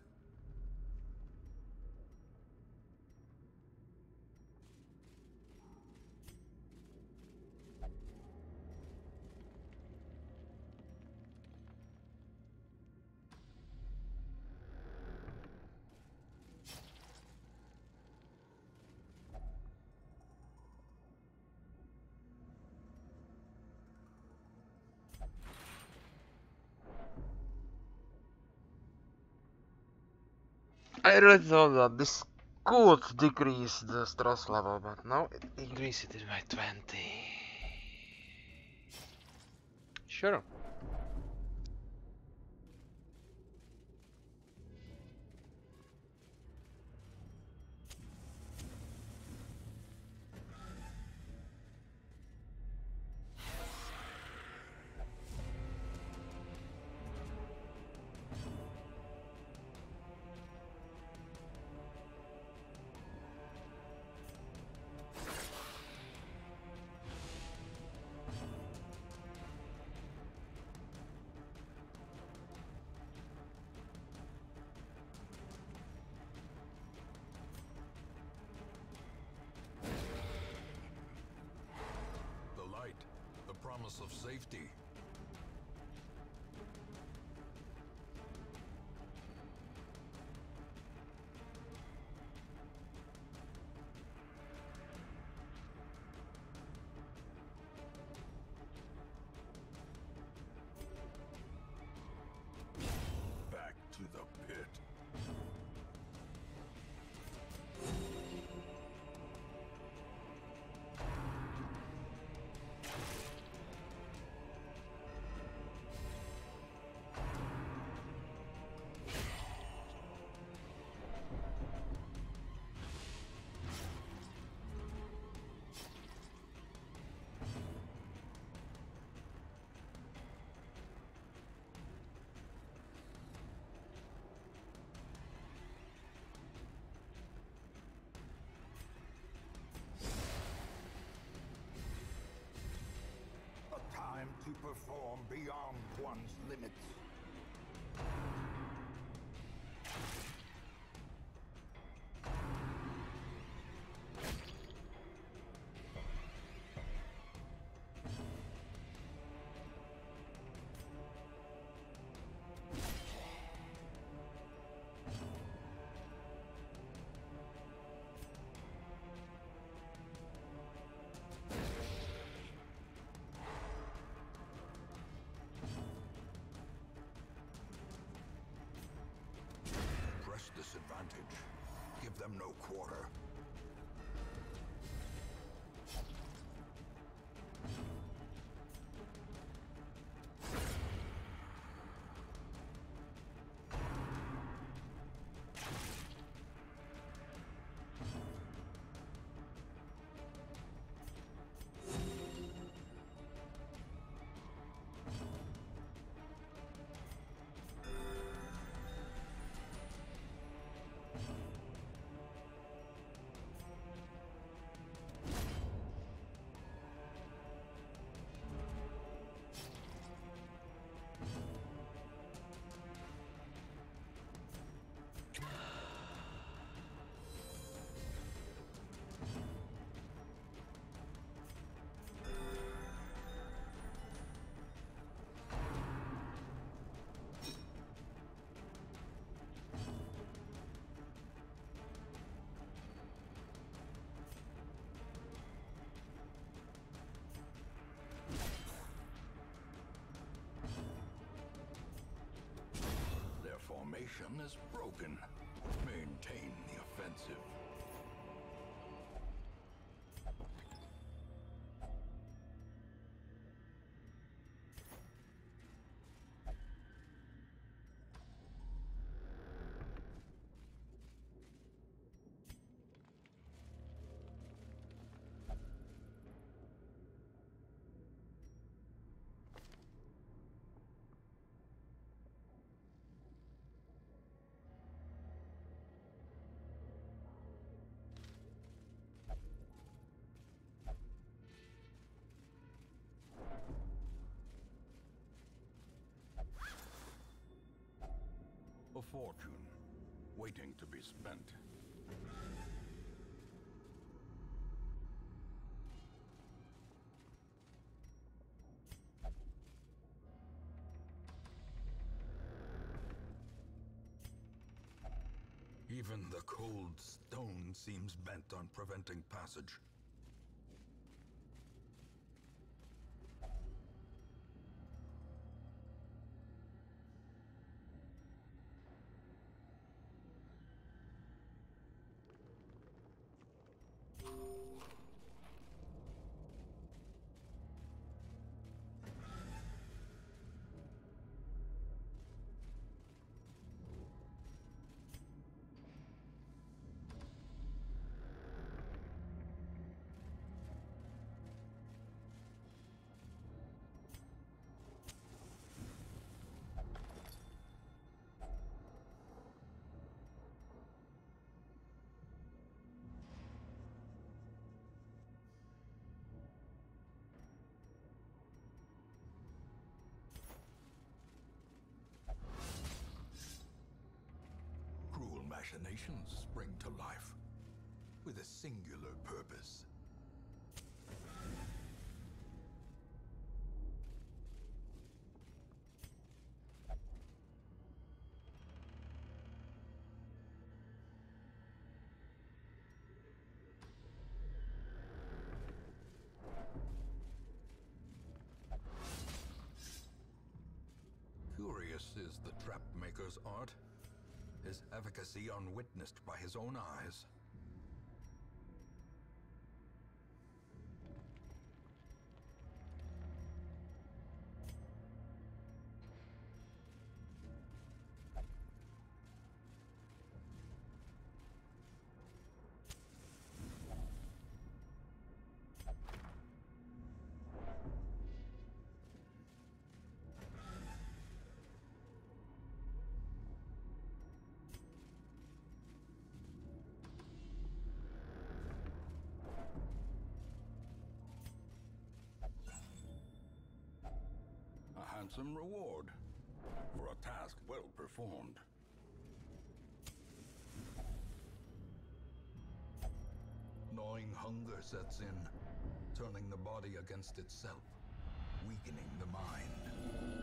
I really thought that this could decrease the stress level, but now it increases it by 20. Sure. promise of safety. Back to the pit. A time to perform beyond one's limits. Press disadvantage. Give them no quarter. Their formation is broken. Maintain the offensive. A fortune, waiting to be spent. Even the cold stone seems bent on preventing passage. Cruel machinations spring to life with a singular purpose. Mapmaker's art, his efficacy unwitnessed by his own eyes. A handsome reward for a task well performed. Gnawing hunger sets in, turning the body against itself, weakening the mind.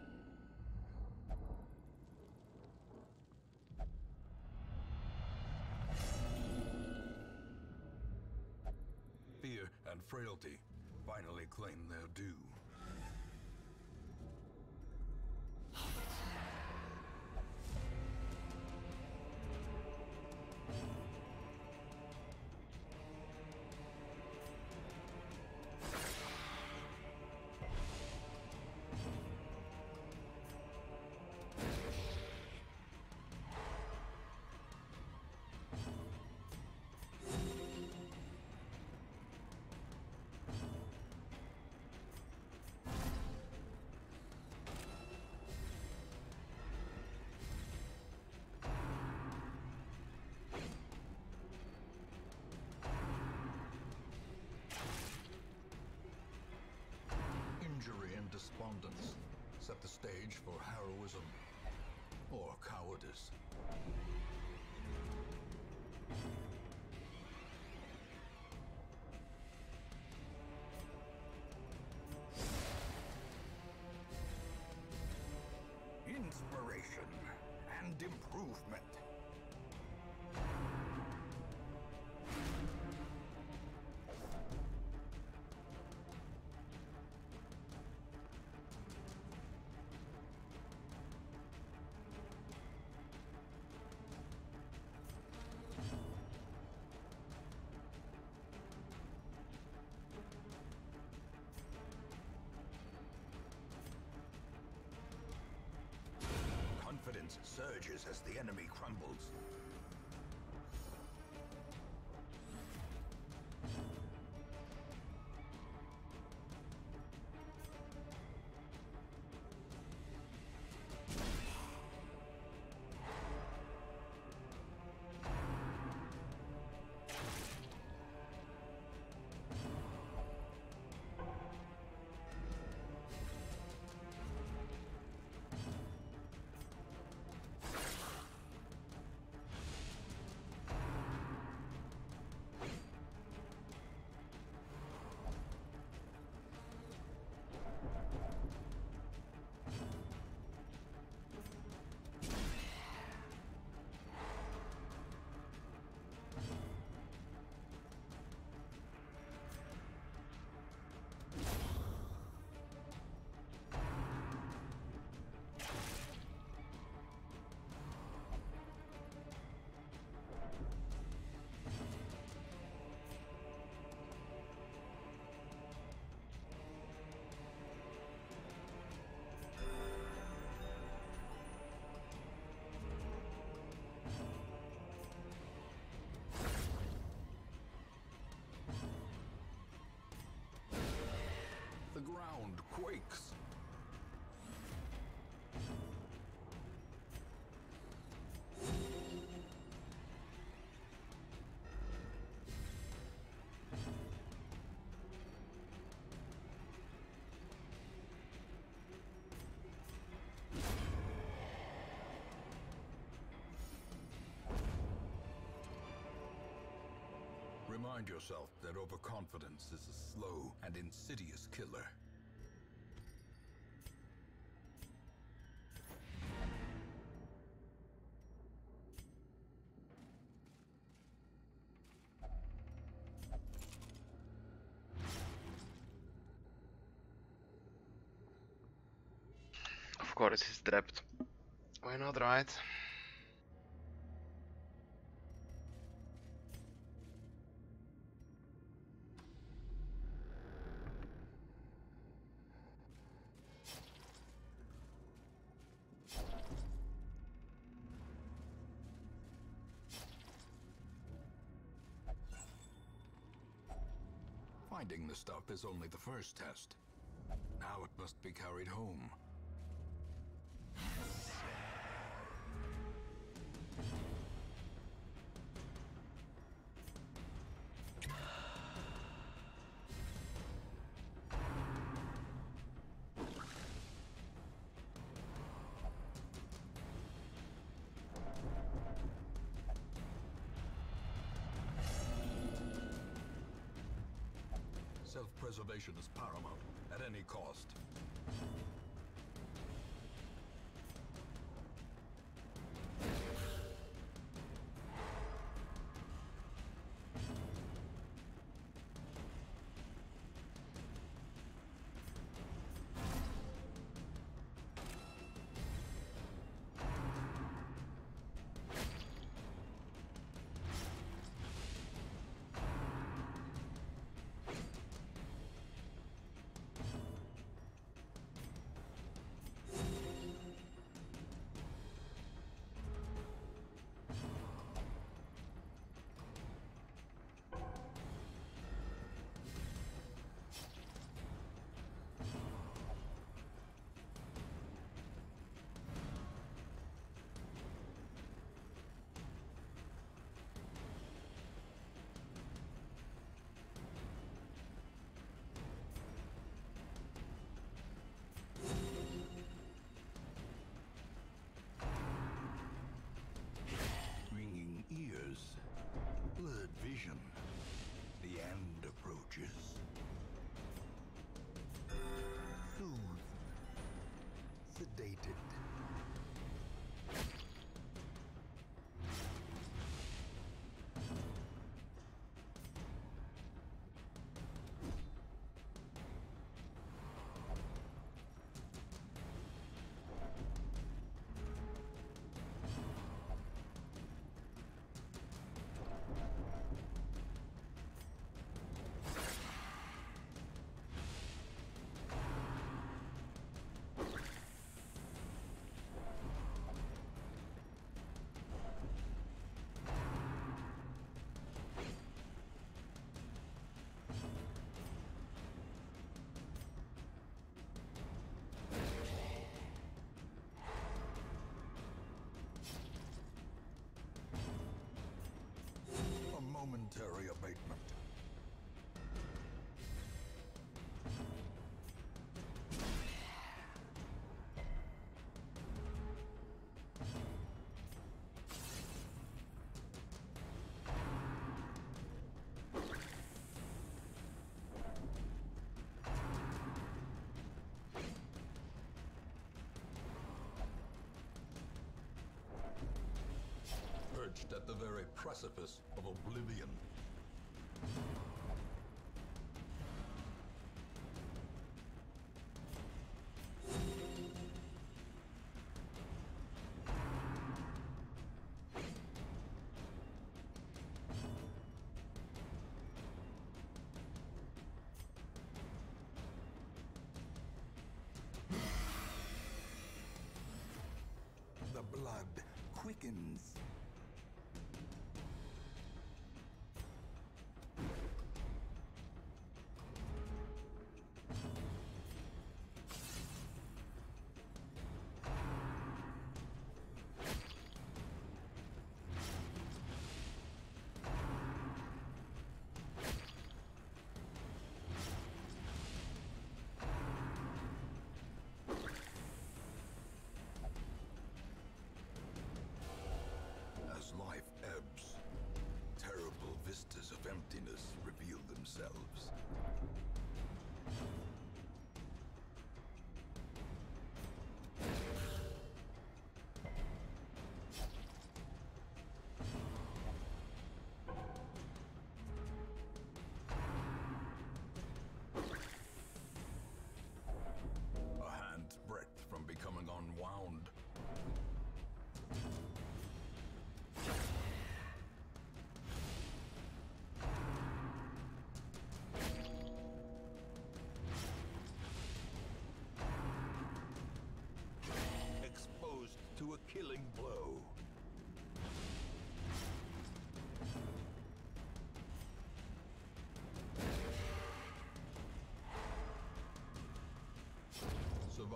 Fear and frailty finally claim their due. Injury and despondence set the stage for heroism or cowardice. Inspiration and improvement. Confidence surges as the enemy crumbles. The ground quakes. Remind yourself that overconfidence is a slow and insidious killer. Of course, he's trapped. Why not, right? Finding the stuff is only the first test. Now it must be carried home. Self-preservation is paramount, at any cost. Ringing ears, blurred vision. The end approaches. Soothed, sedated. Momentary abatement. Perched at the very precipice of oblivion. The blood quickens. As life ebbs, terrible vistas of emptiness reveal themselves. A hand's breadth from becoming unwound.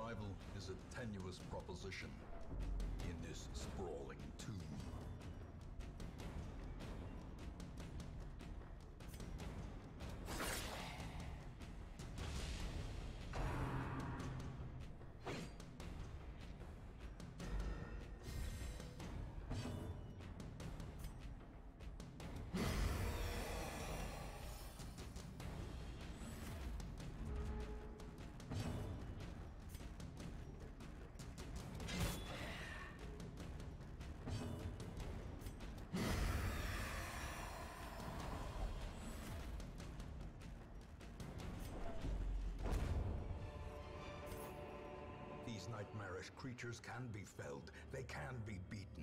Survival is a tenuous proposition in this sprawling tomb. These nightmarish creatures can be felled. They can be beaten.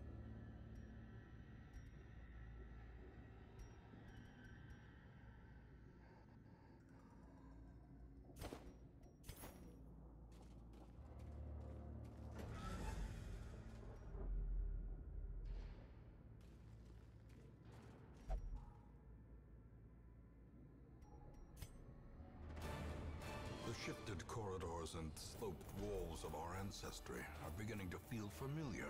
The shifted corridors and sloped walls of our ancestry are beginning to feel familiar.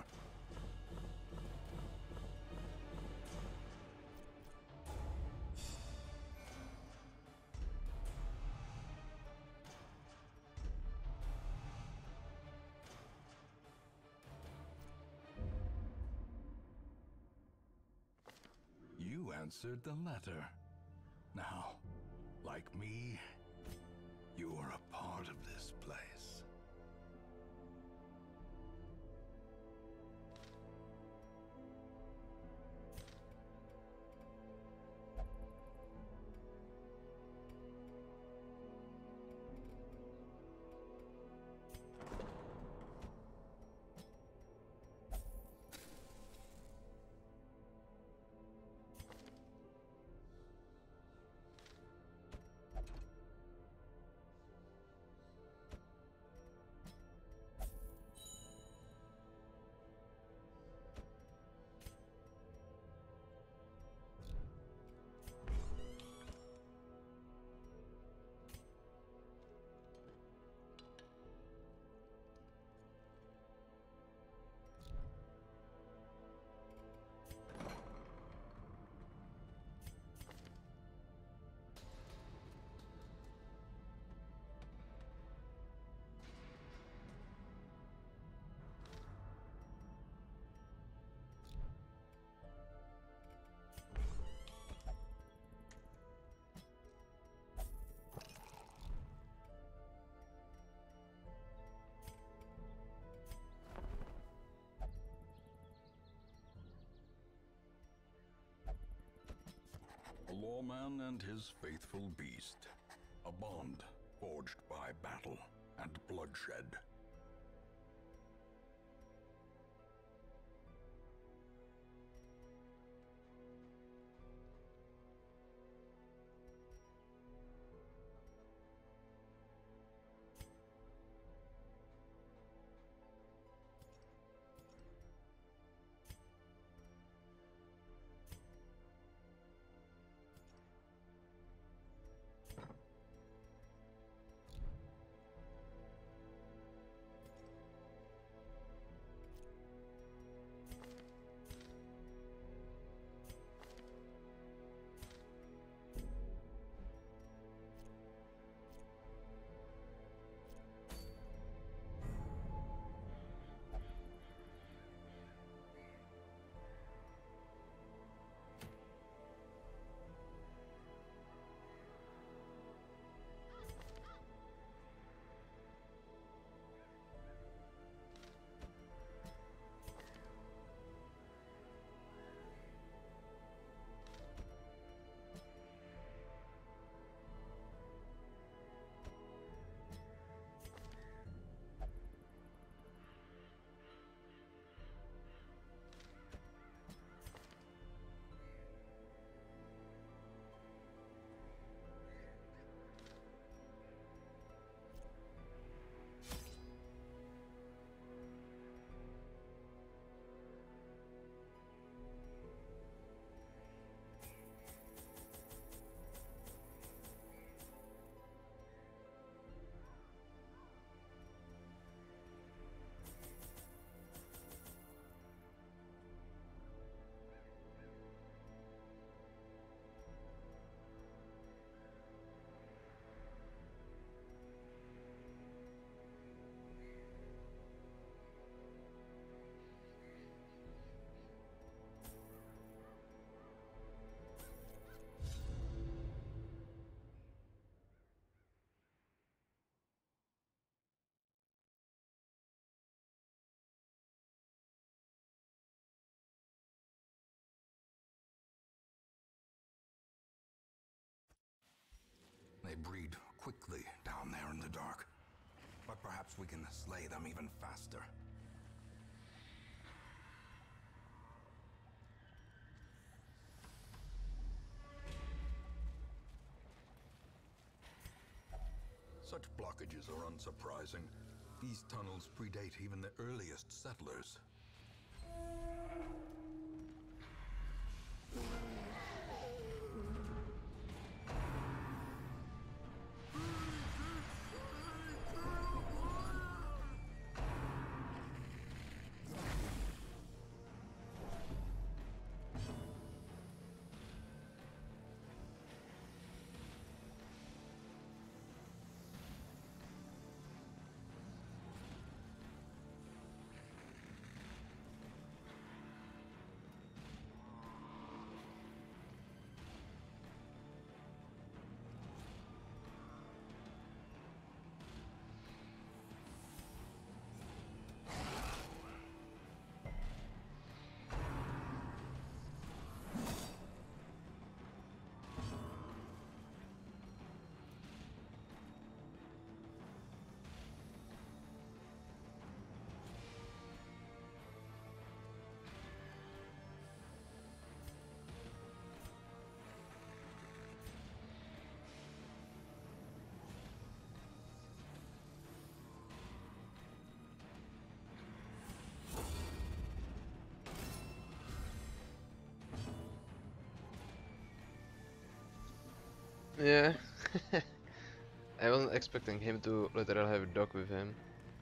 You answered the letter. Now, like me, you are a part of this place. A lawman and his faithful beast. A bond forged by battle and bloodshed. breed quickly down there in the dark. But perhaps we can slay them even faster. Such blockages are unsurprising. These tunnels predate even the earliest settlers. Yeah. I wasn't expecting him to literally have a dog with him.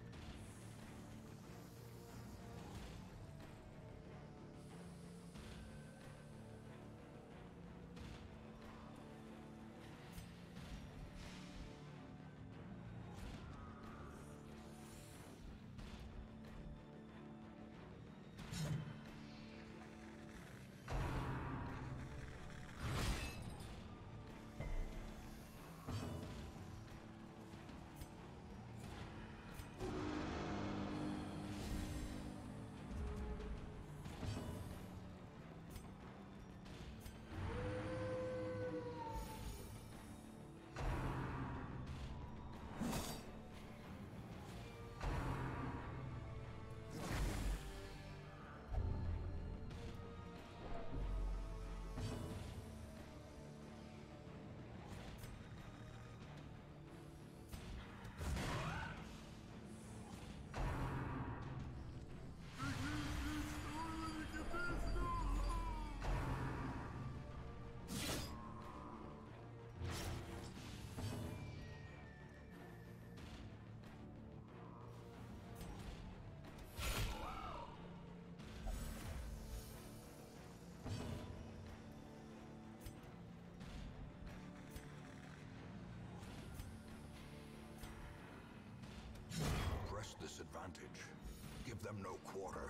Press this advantage. Give them no quarter.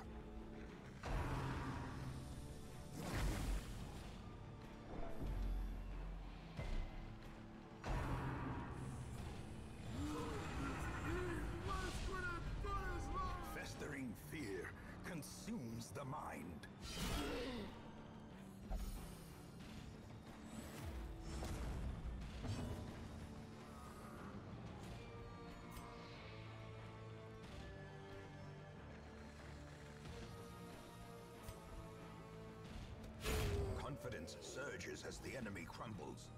Festering fear consumes the mind. Confidence surges as the enemy crumbles.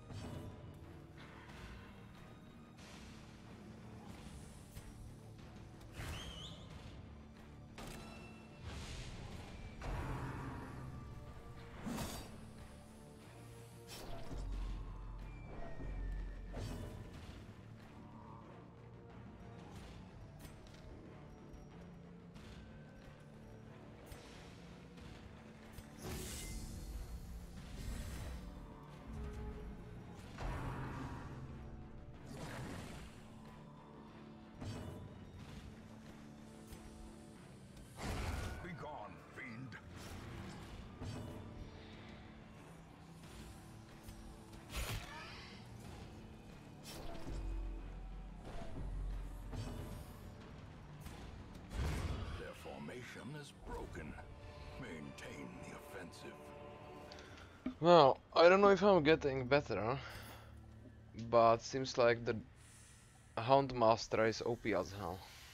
Is broken. Maintain the offensive. Well, I don't know if I'm getting better, but seems like the Hound Master is OP as hell.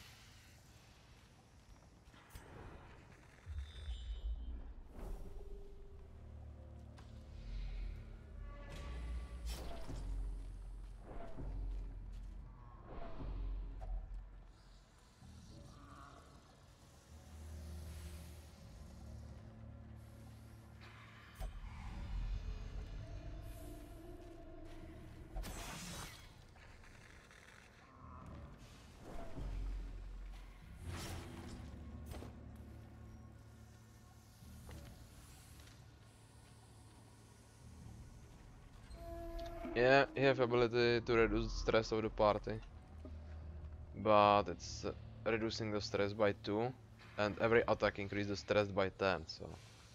Yeah, he have ability to reduce stress of the party, but it's reducing the stress by 2, and every attack increases the stress by 10, so...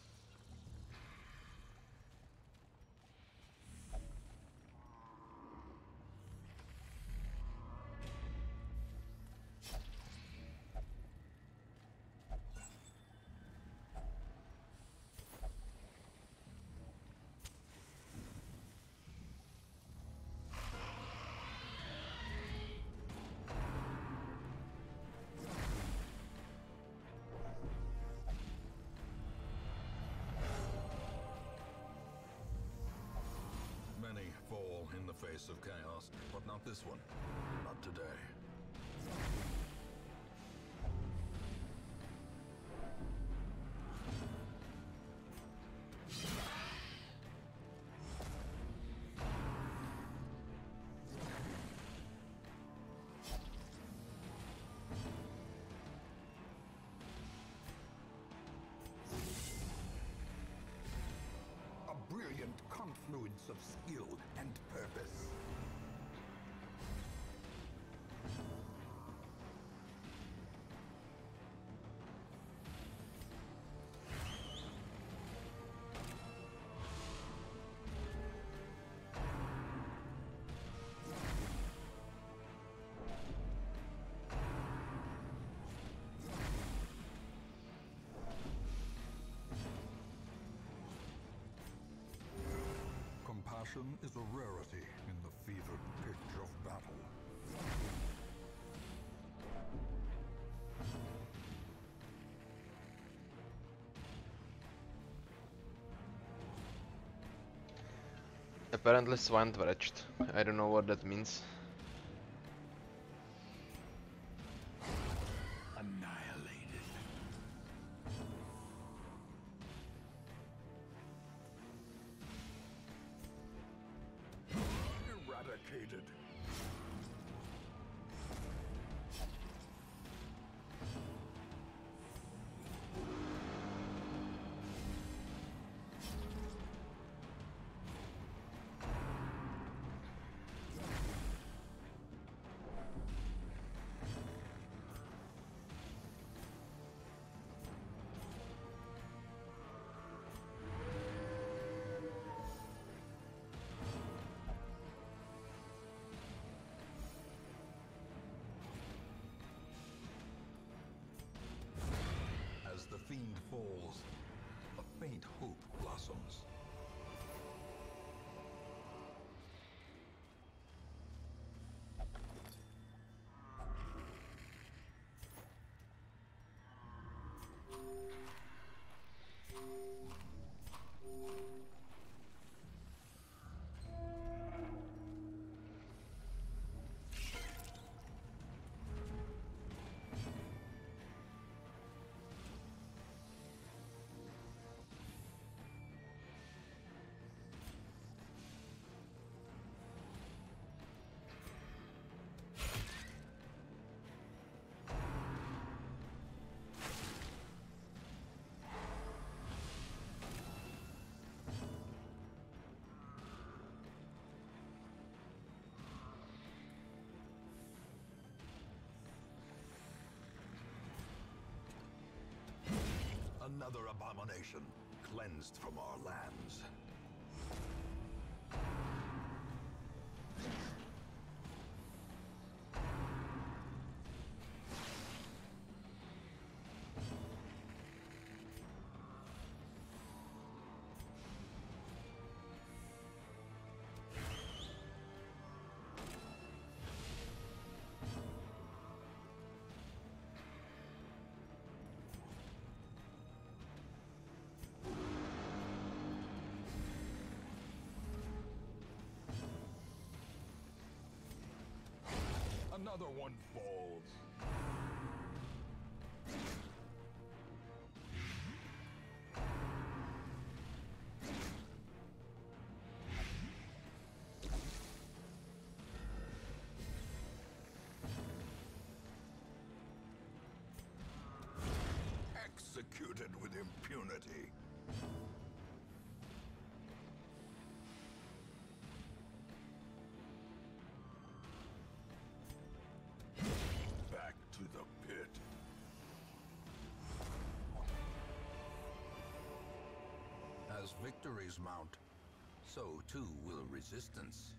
Many fall in the face of chaos, but not this one. Not today. A brilliant confluence of skill and purpose. Compassion is a rarity in the fevered pitch of battle. Apparently Swantwretched. I don't know what that means. Annihilated. Eradicated. As the fiend falls, a faint hope blossoms. Another abomination cleansed from our lands. Another one falls. Executed with impunity. Back to the pit. As victories mount, so too will resistance.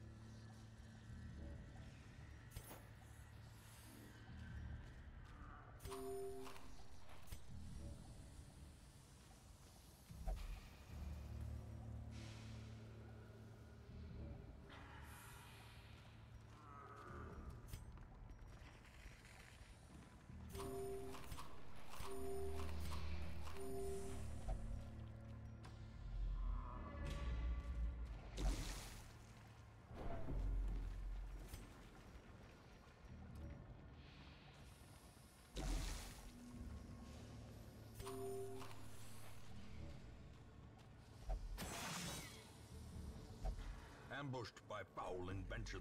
Ambushed by foul invention.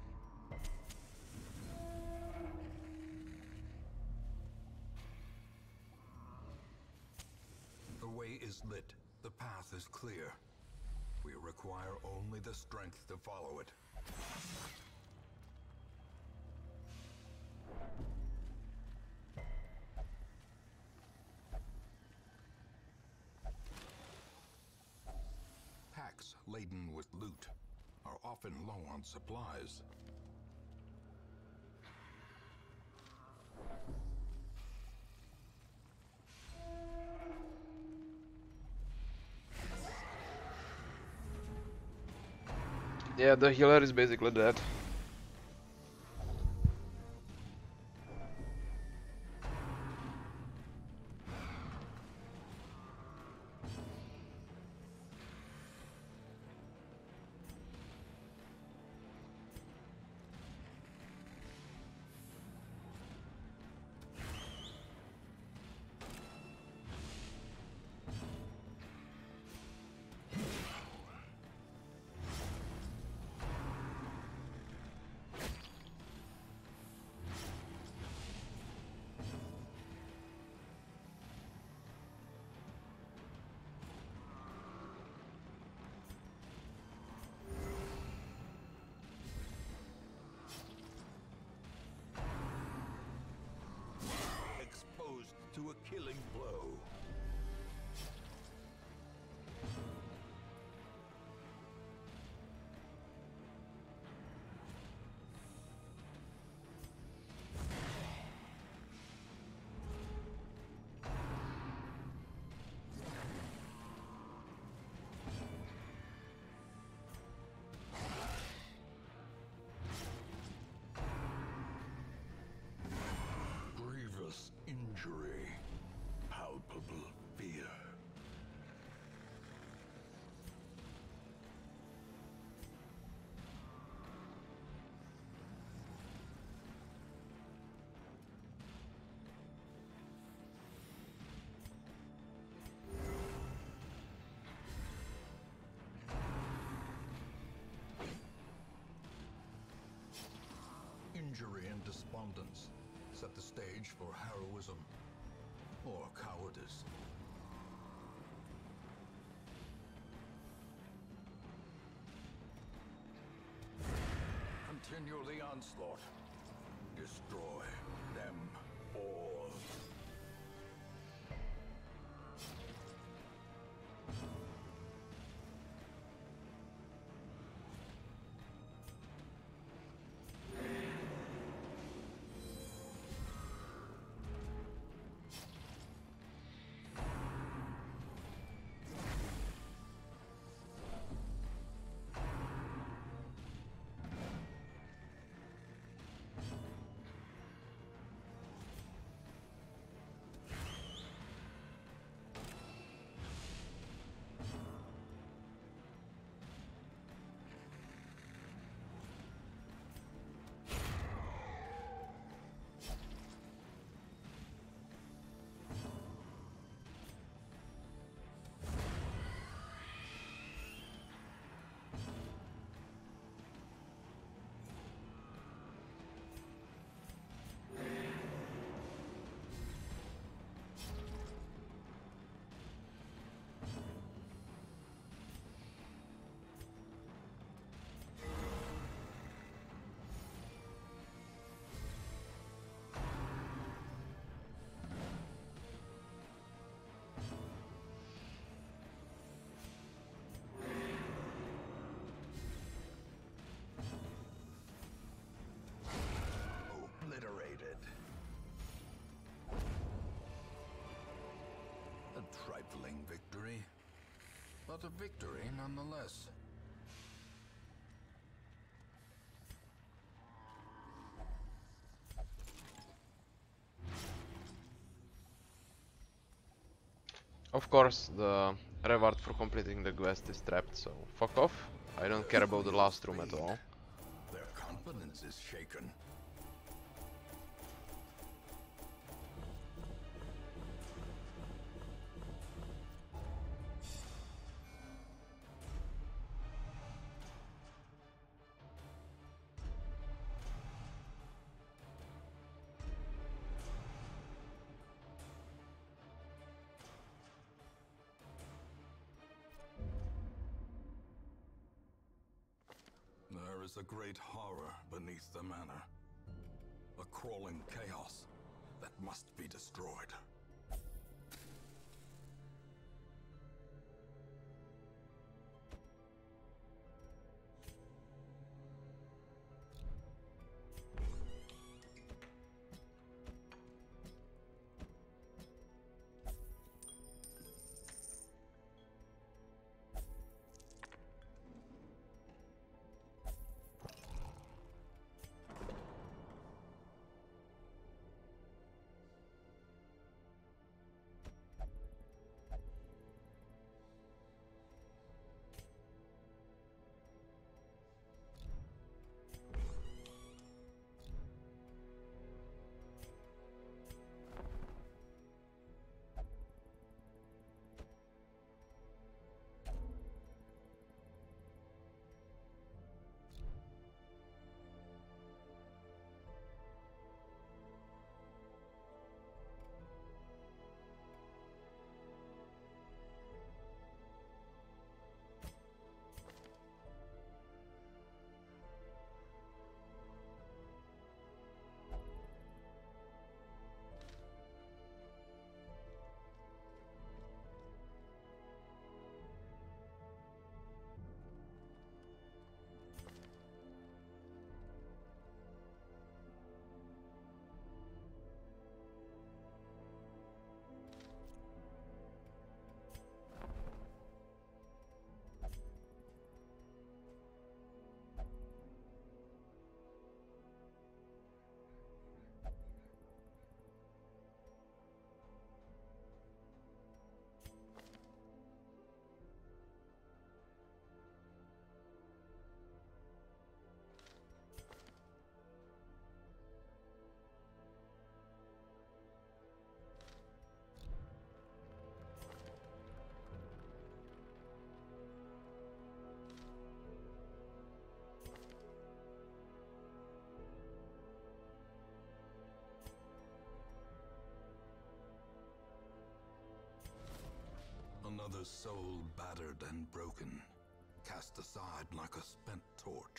The way is lit. The path is clear. We require only the strength to follow it. Packs laden with loot are often low on supplies. Yeah, the healer is basically dead. To a killing blow. Grievous injury. Palpable fear. Injury and despondence set the stage for heroism or cowardice. Continue the onslaught. Destroy them all. but a victory nonetheless. Of course, the reward for completing the quest is trapped, so fuck off. I don't care about the last room at all. Their confidence is shaken. There is a great horror beneath the manor. A crawling chaos that must be destroyed. Another soul battered and broken, cast aside like a spent torch.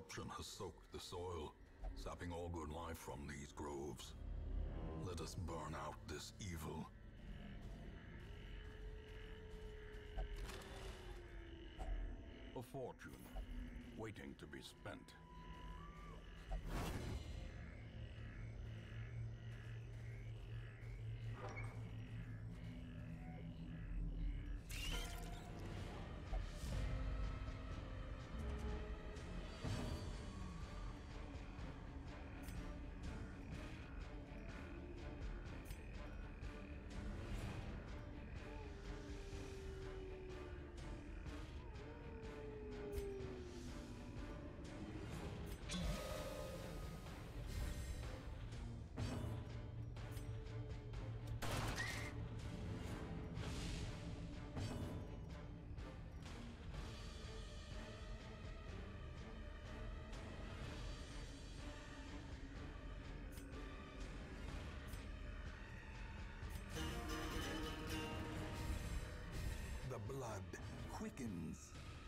corruption has soaked the soil, sapping all good life from these groves. Let us burn out this evil. A fortune, waiting to be spent. The blood quickens.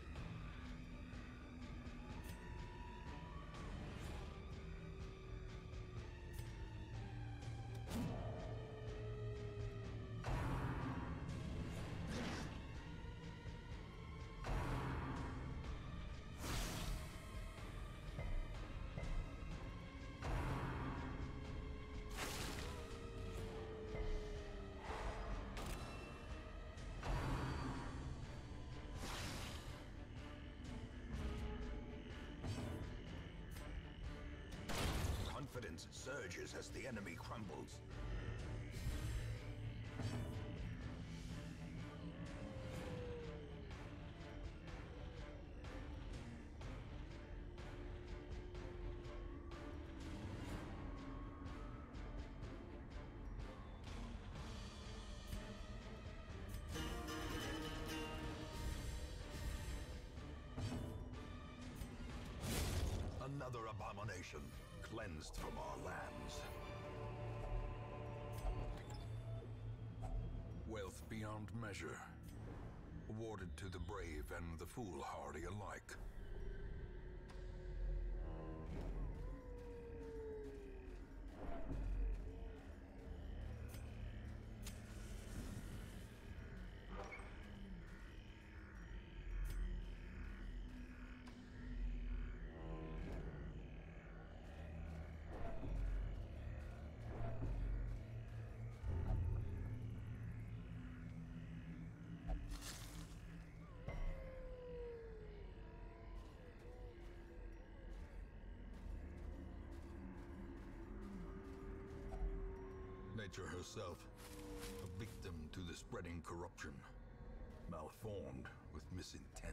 Confidence surges as the enemy crumbles. Another abomination cleansed from our lands. Wealth beyond measure, awarded to the brave and the foolhardy alike. Nature herself, a victim to the spreading corruption, malformed with misintent.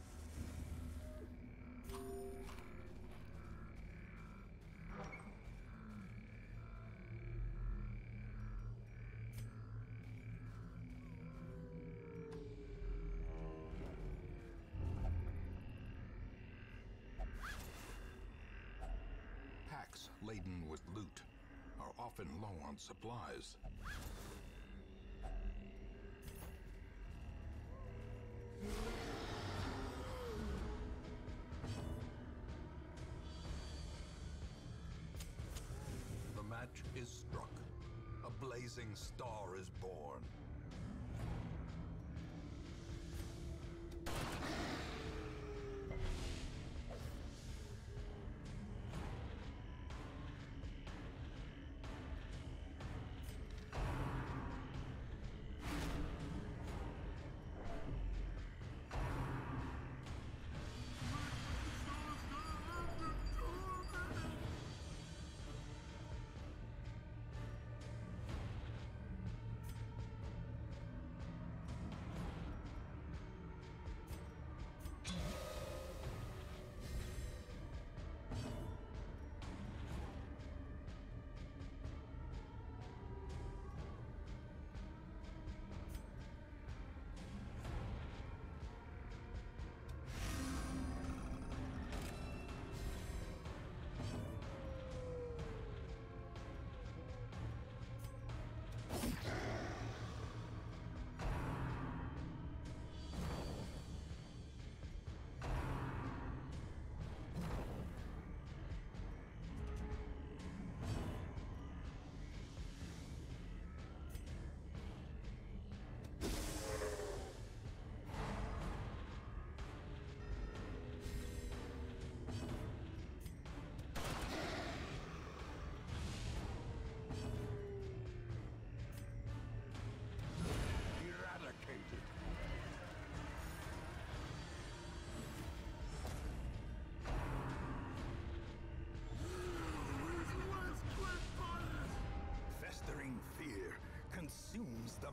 Packs laden with loot are often low on supplies. The match is struck. A blazing star is born.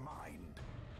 mind.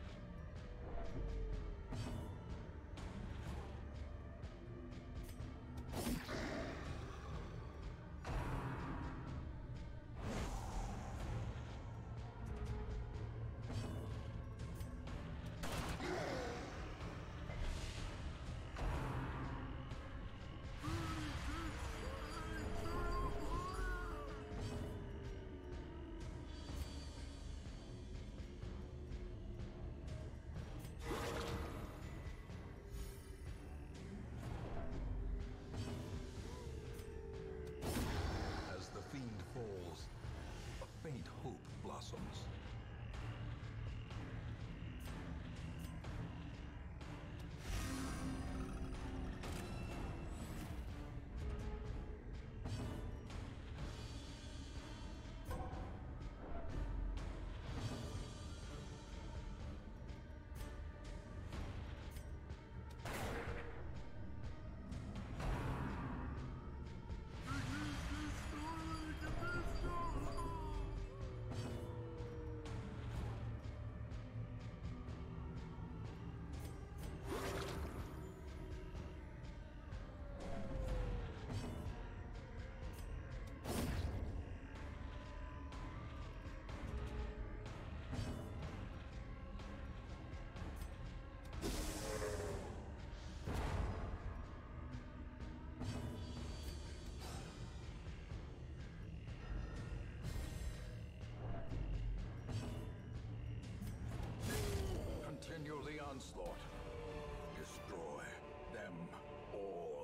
Falls, a faint hope blossoms. Continue the onslaught. Destroy them all.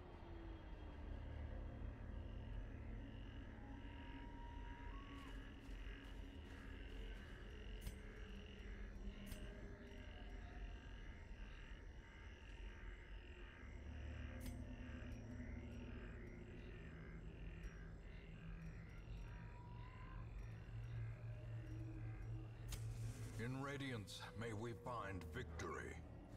In Radiance, may we find victory.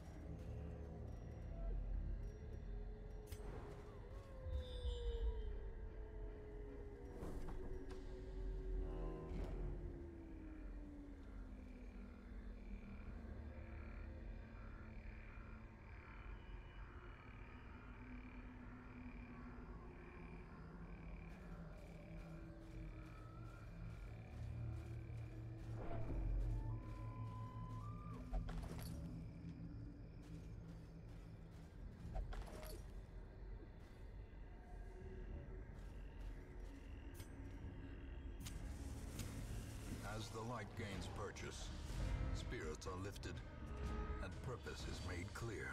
As the light gains purchase, spirits are lifted, and purpose is made clear.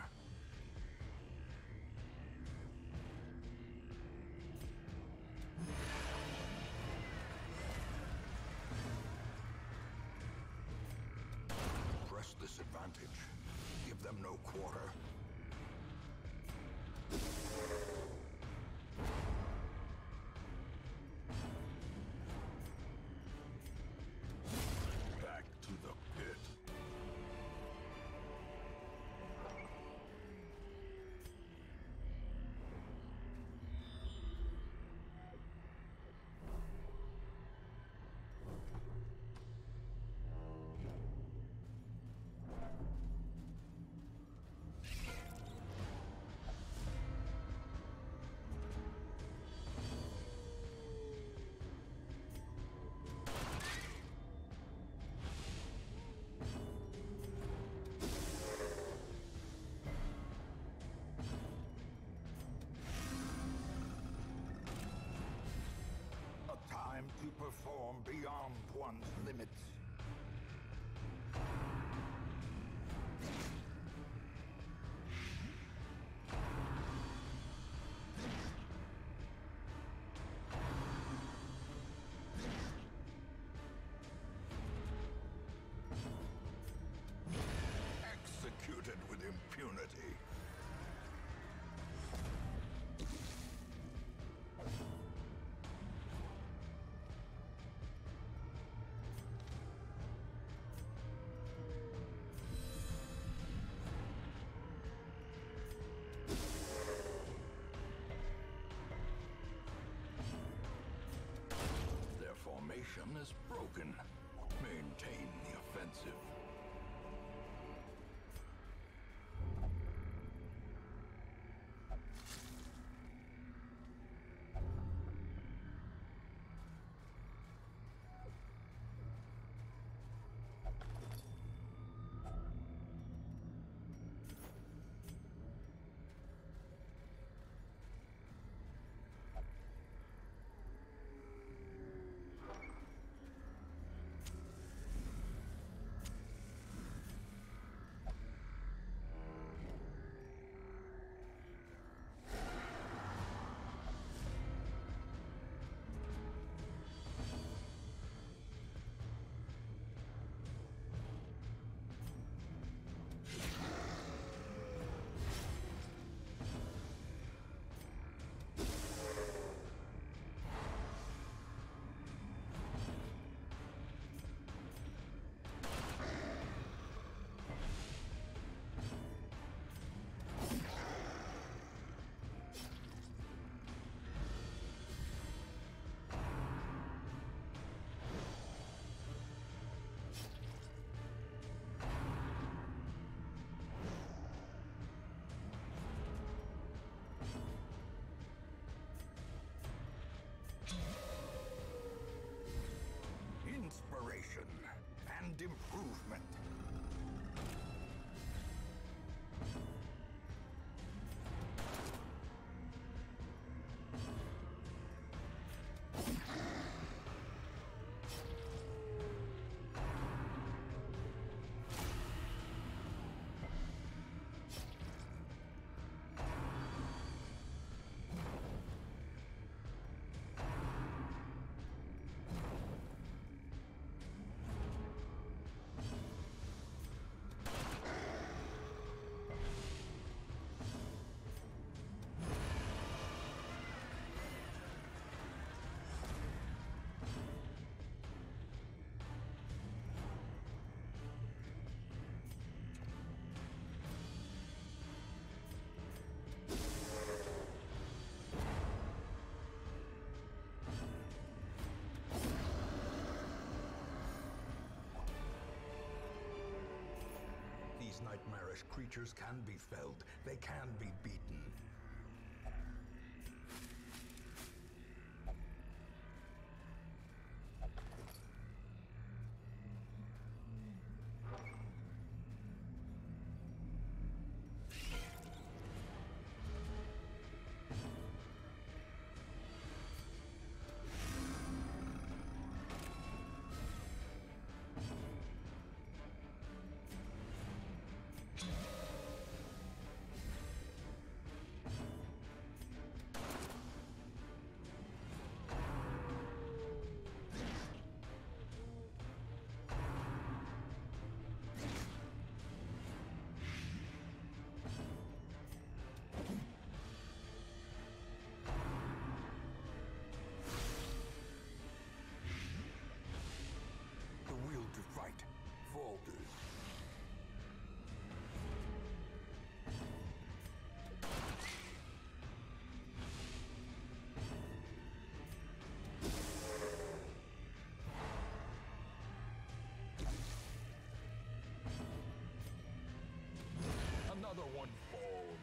Press this advantage. Give them no quarter. Back to the pit. Time to perform beyond one's limits. Executed with impunity. Their formation is broken. Maintain the offensive. Flesh creatures can be felled. They can be beaten. Another one falls.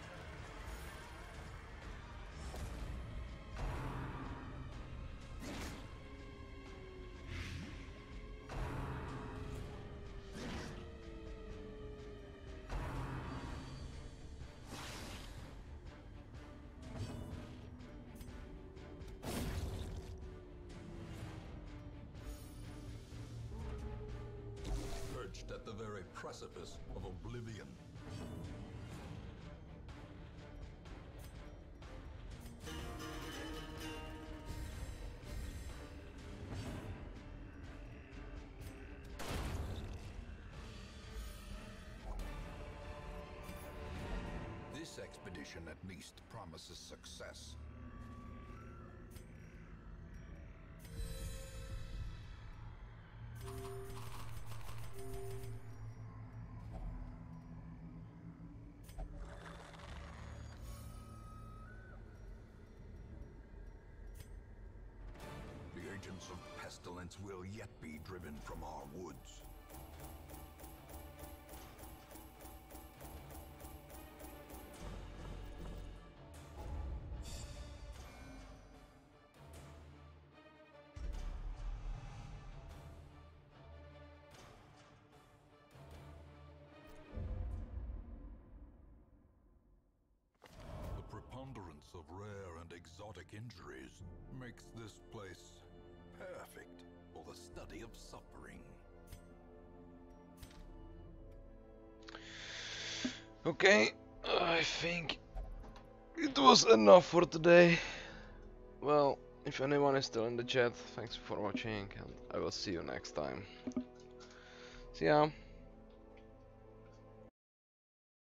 Perched at the very precipice of oblivion. This expedition at least promises success. The agents of pestilence will yet be driven from our woods. Preponderance of rare and exotic injuries makes this place perfect for the study of suffering. Okay, I think it was enough for today. Well, if anyone is still in the chat, thanks for watching and I will see you next time. See ya!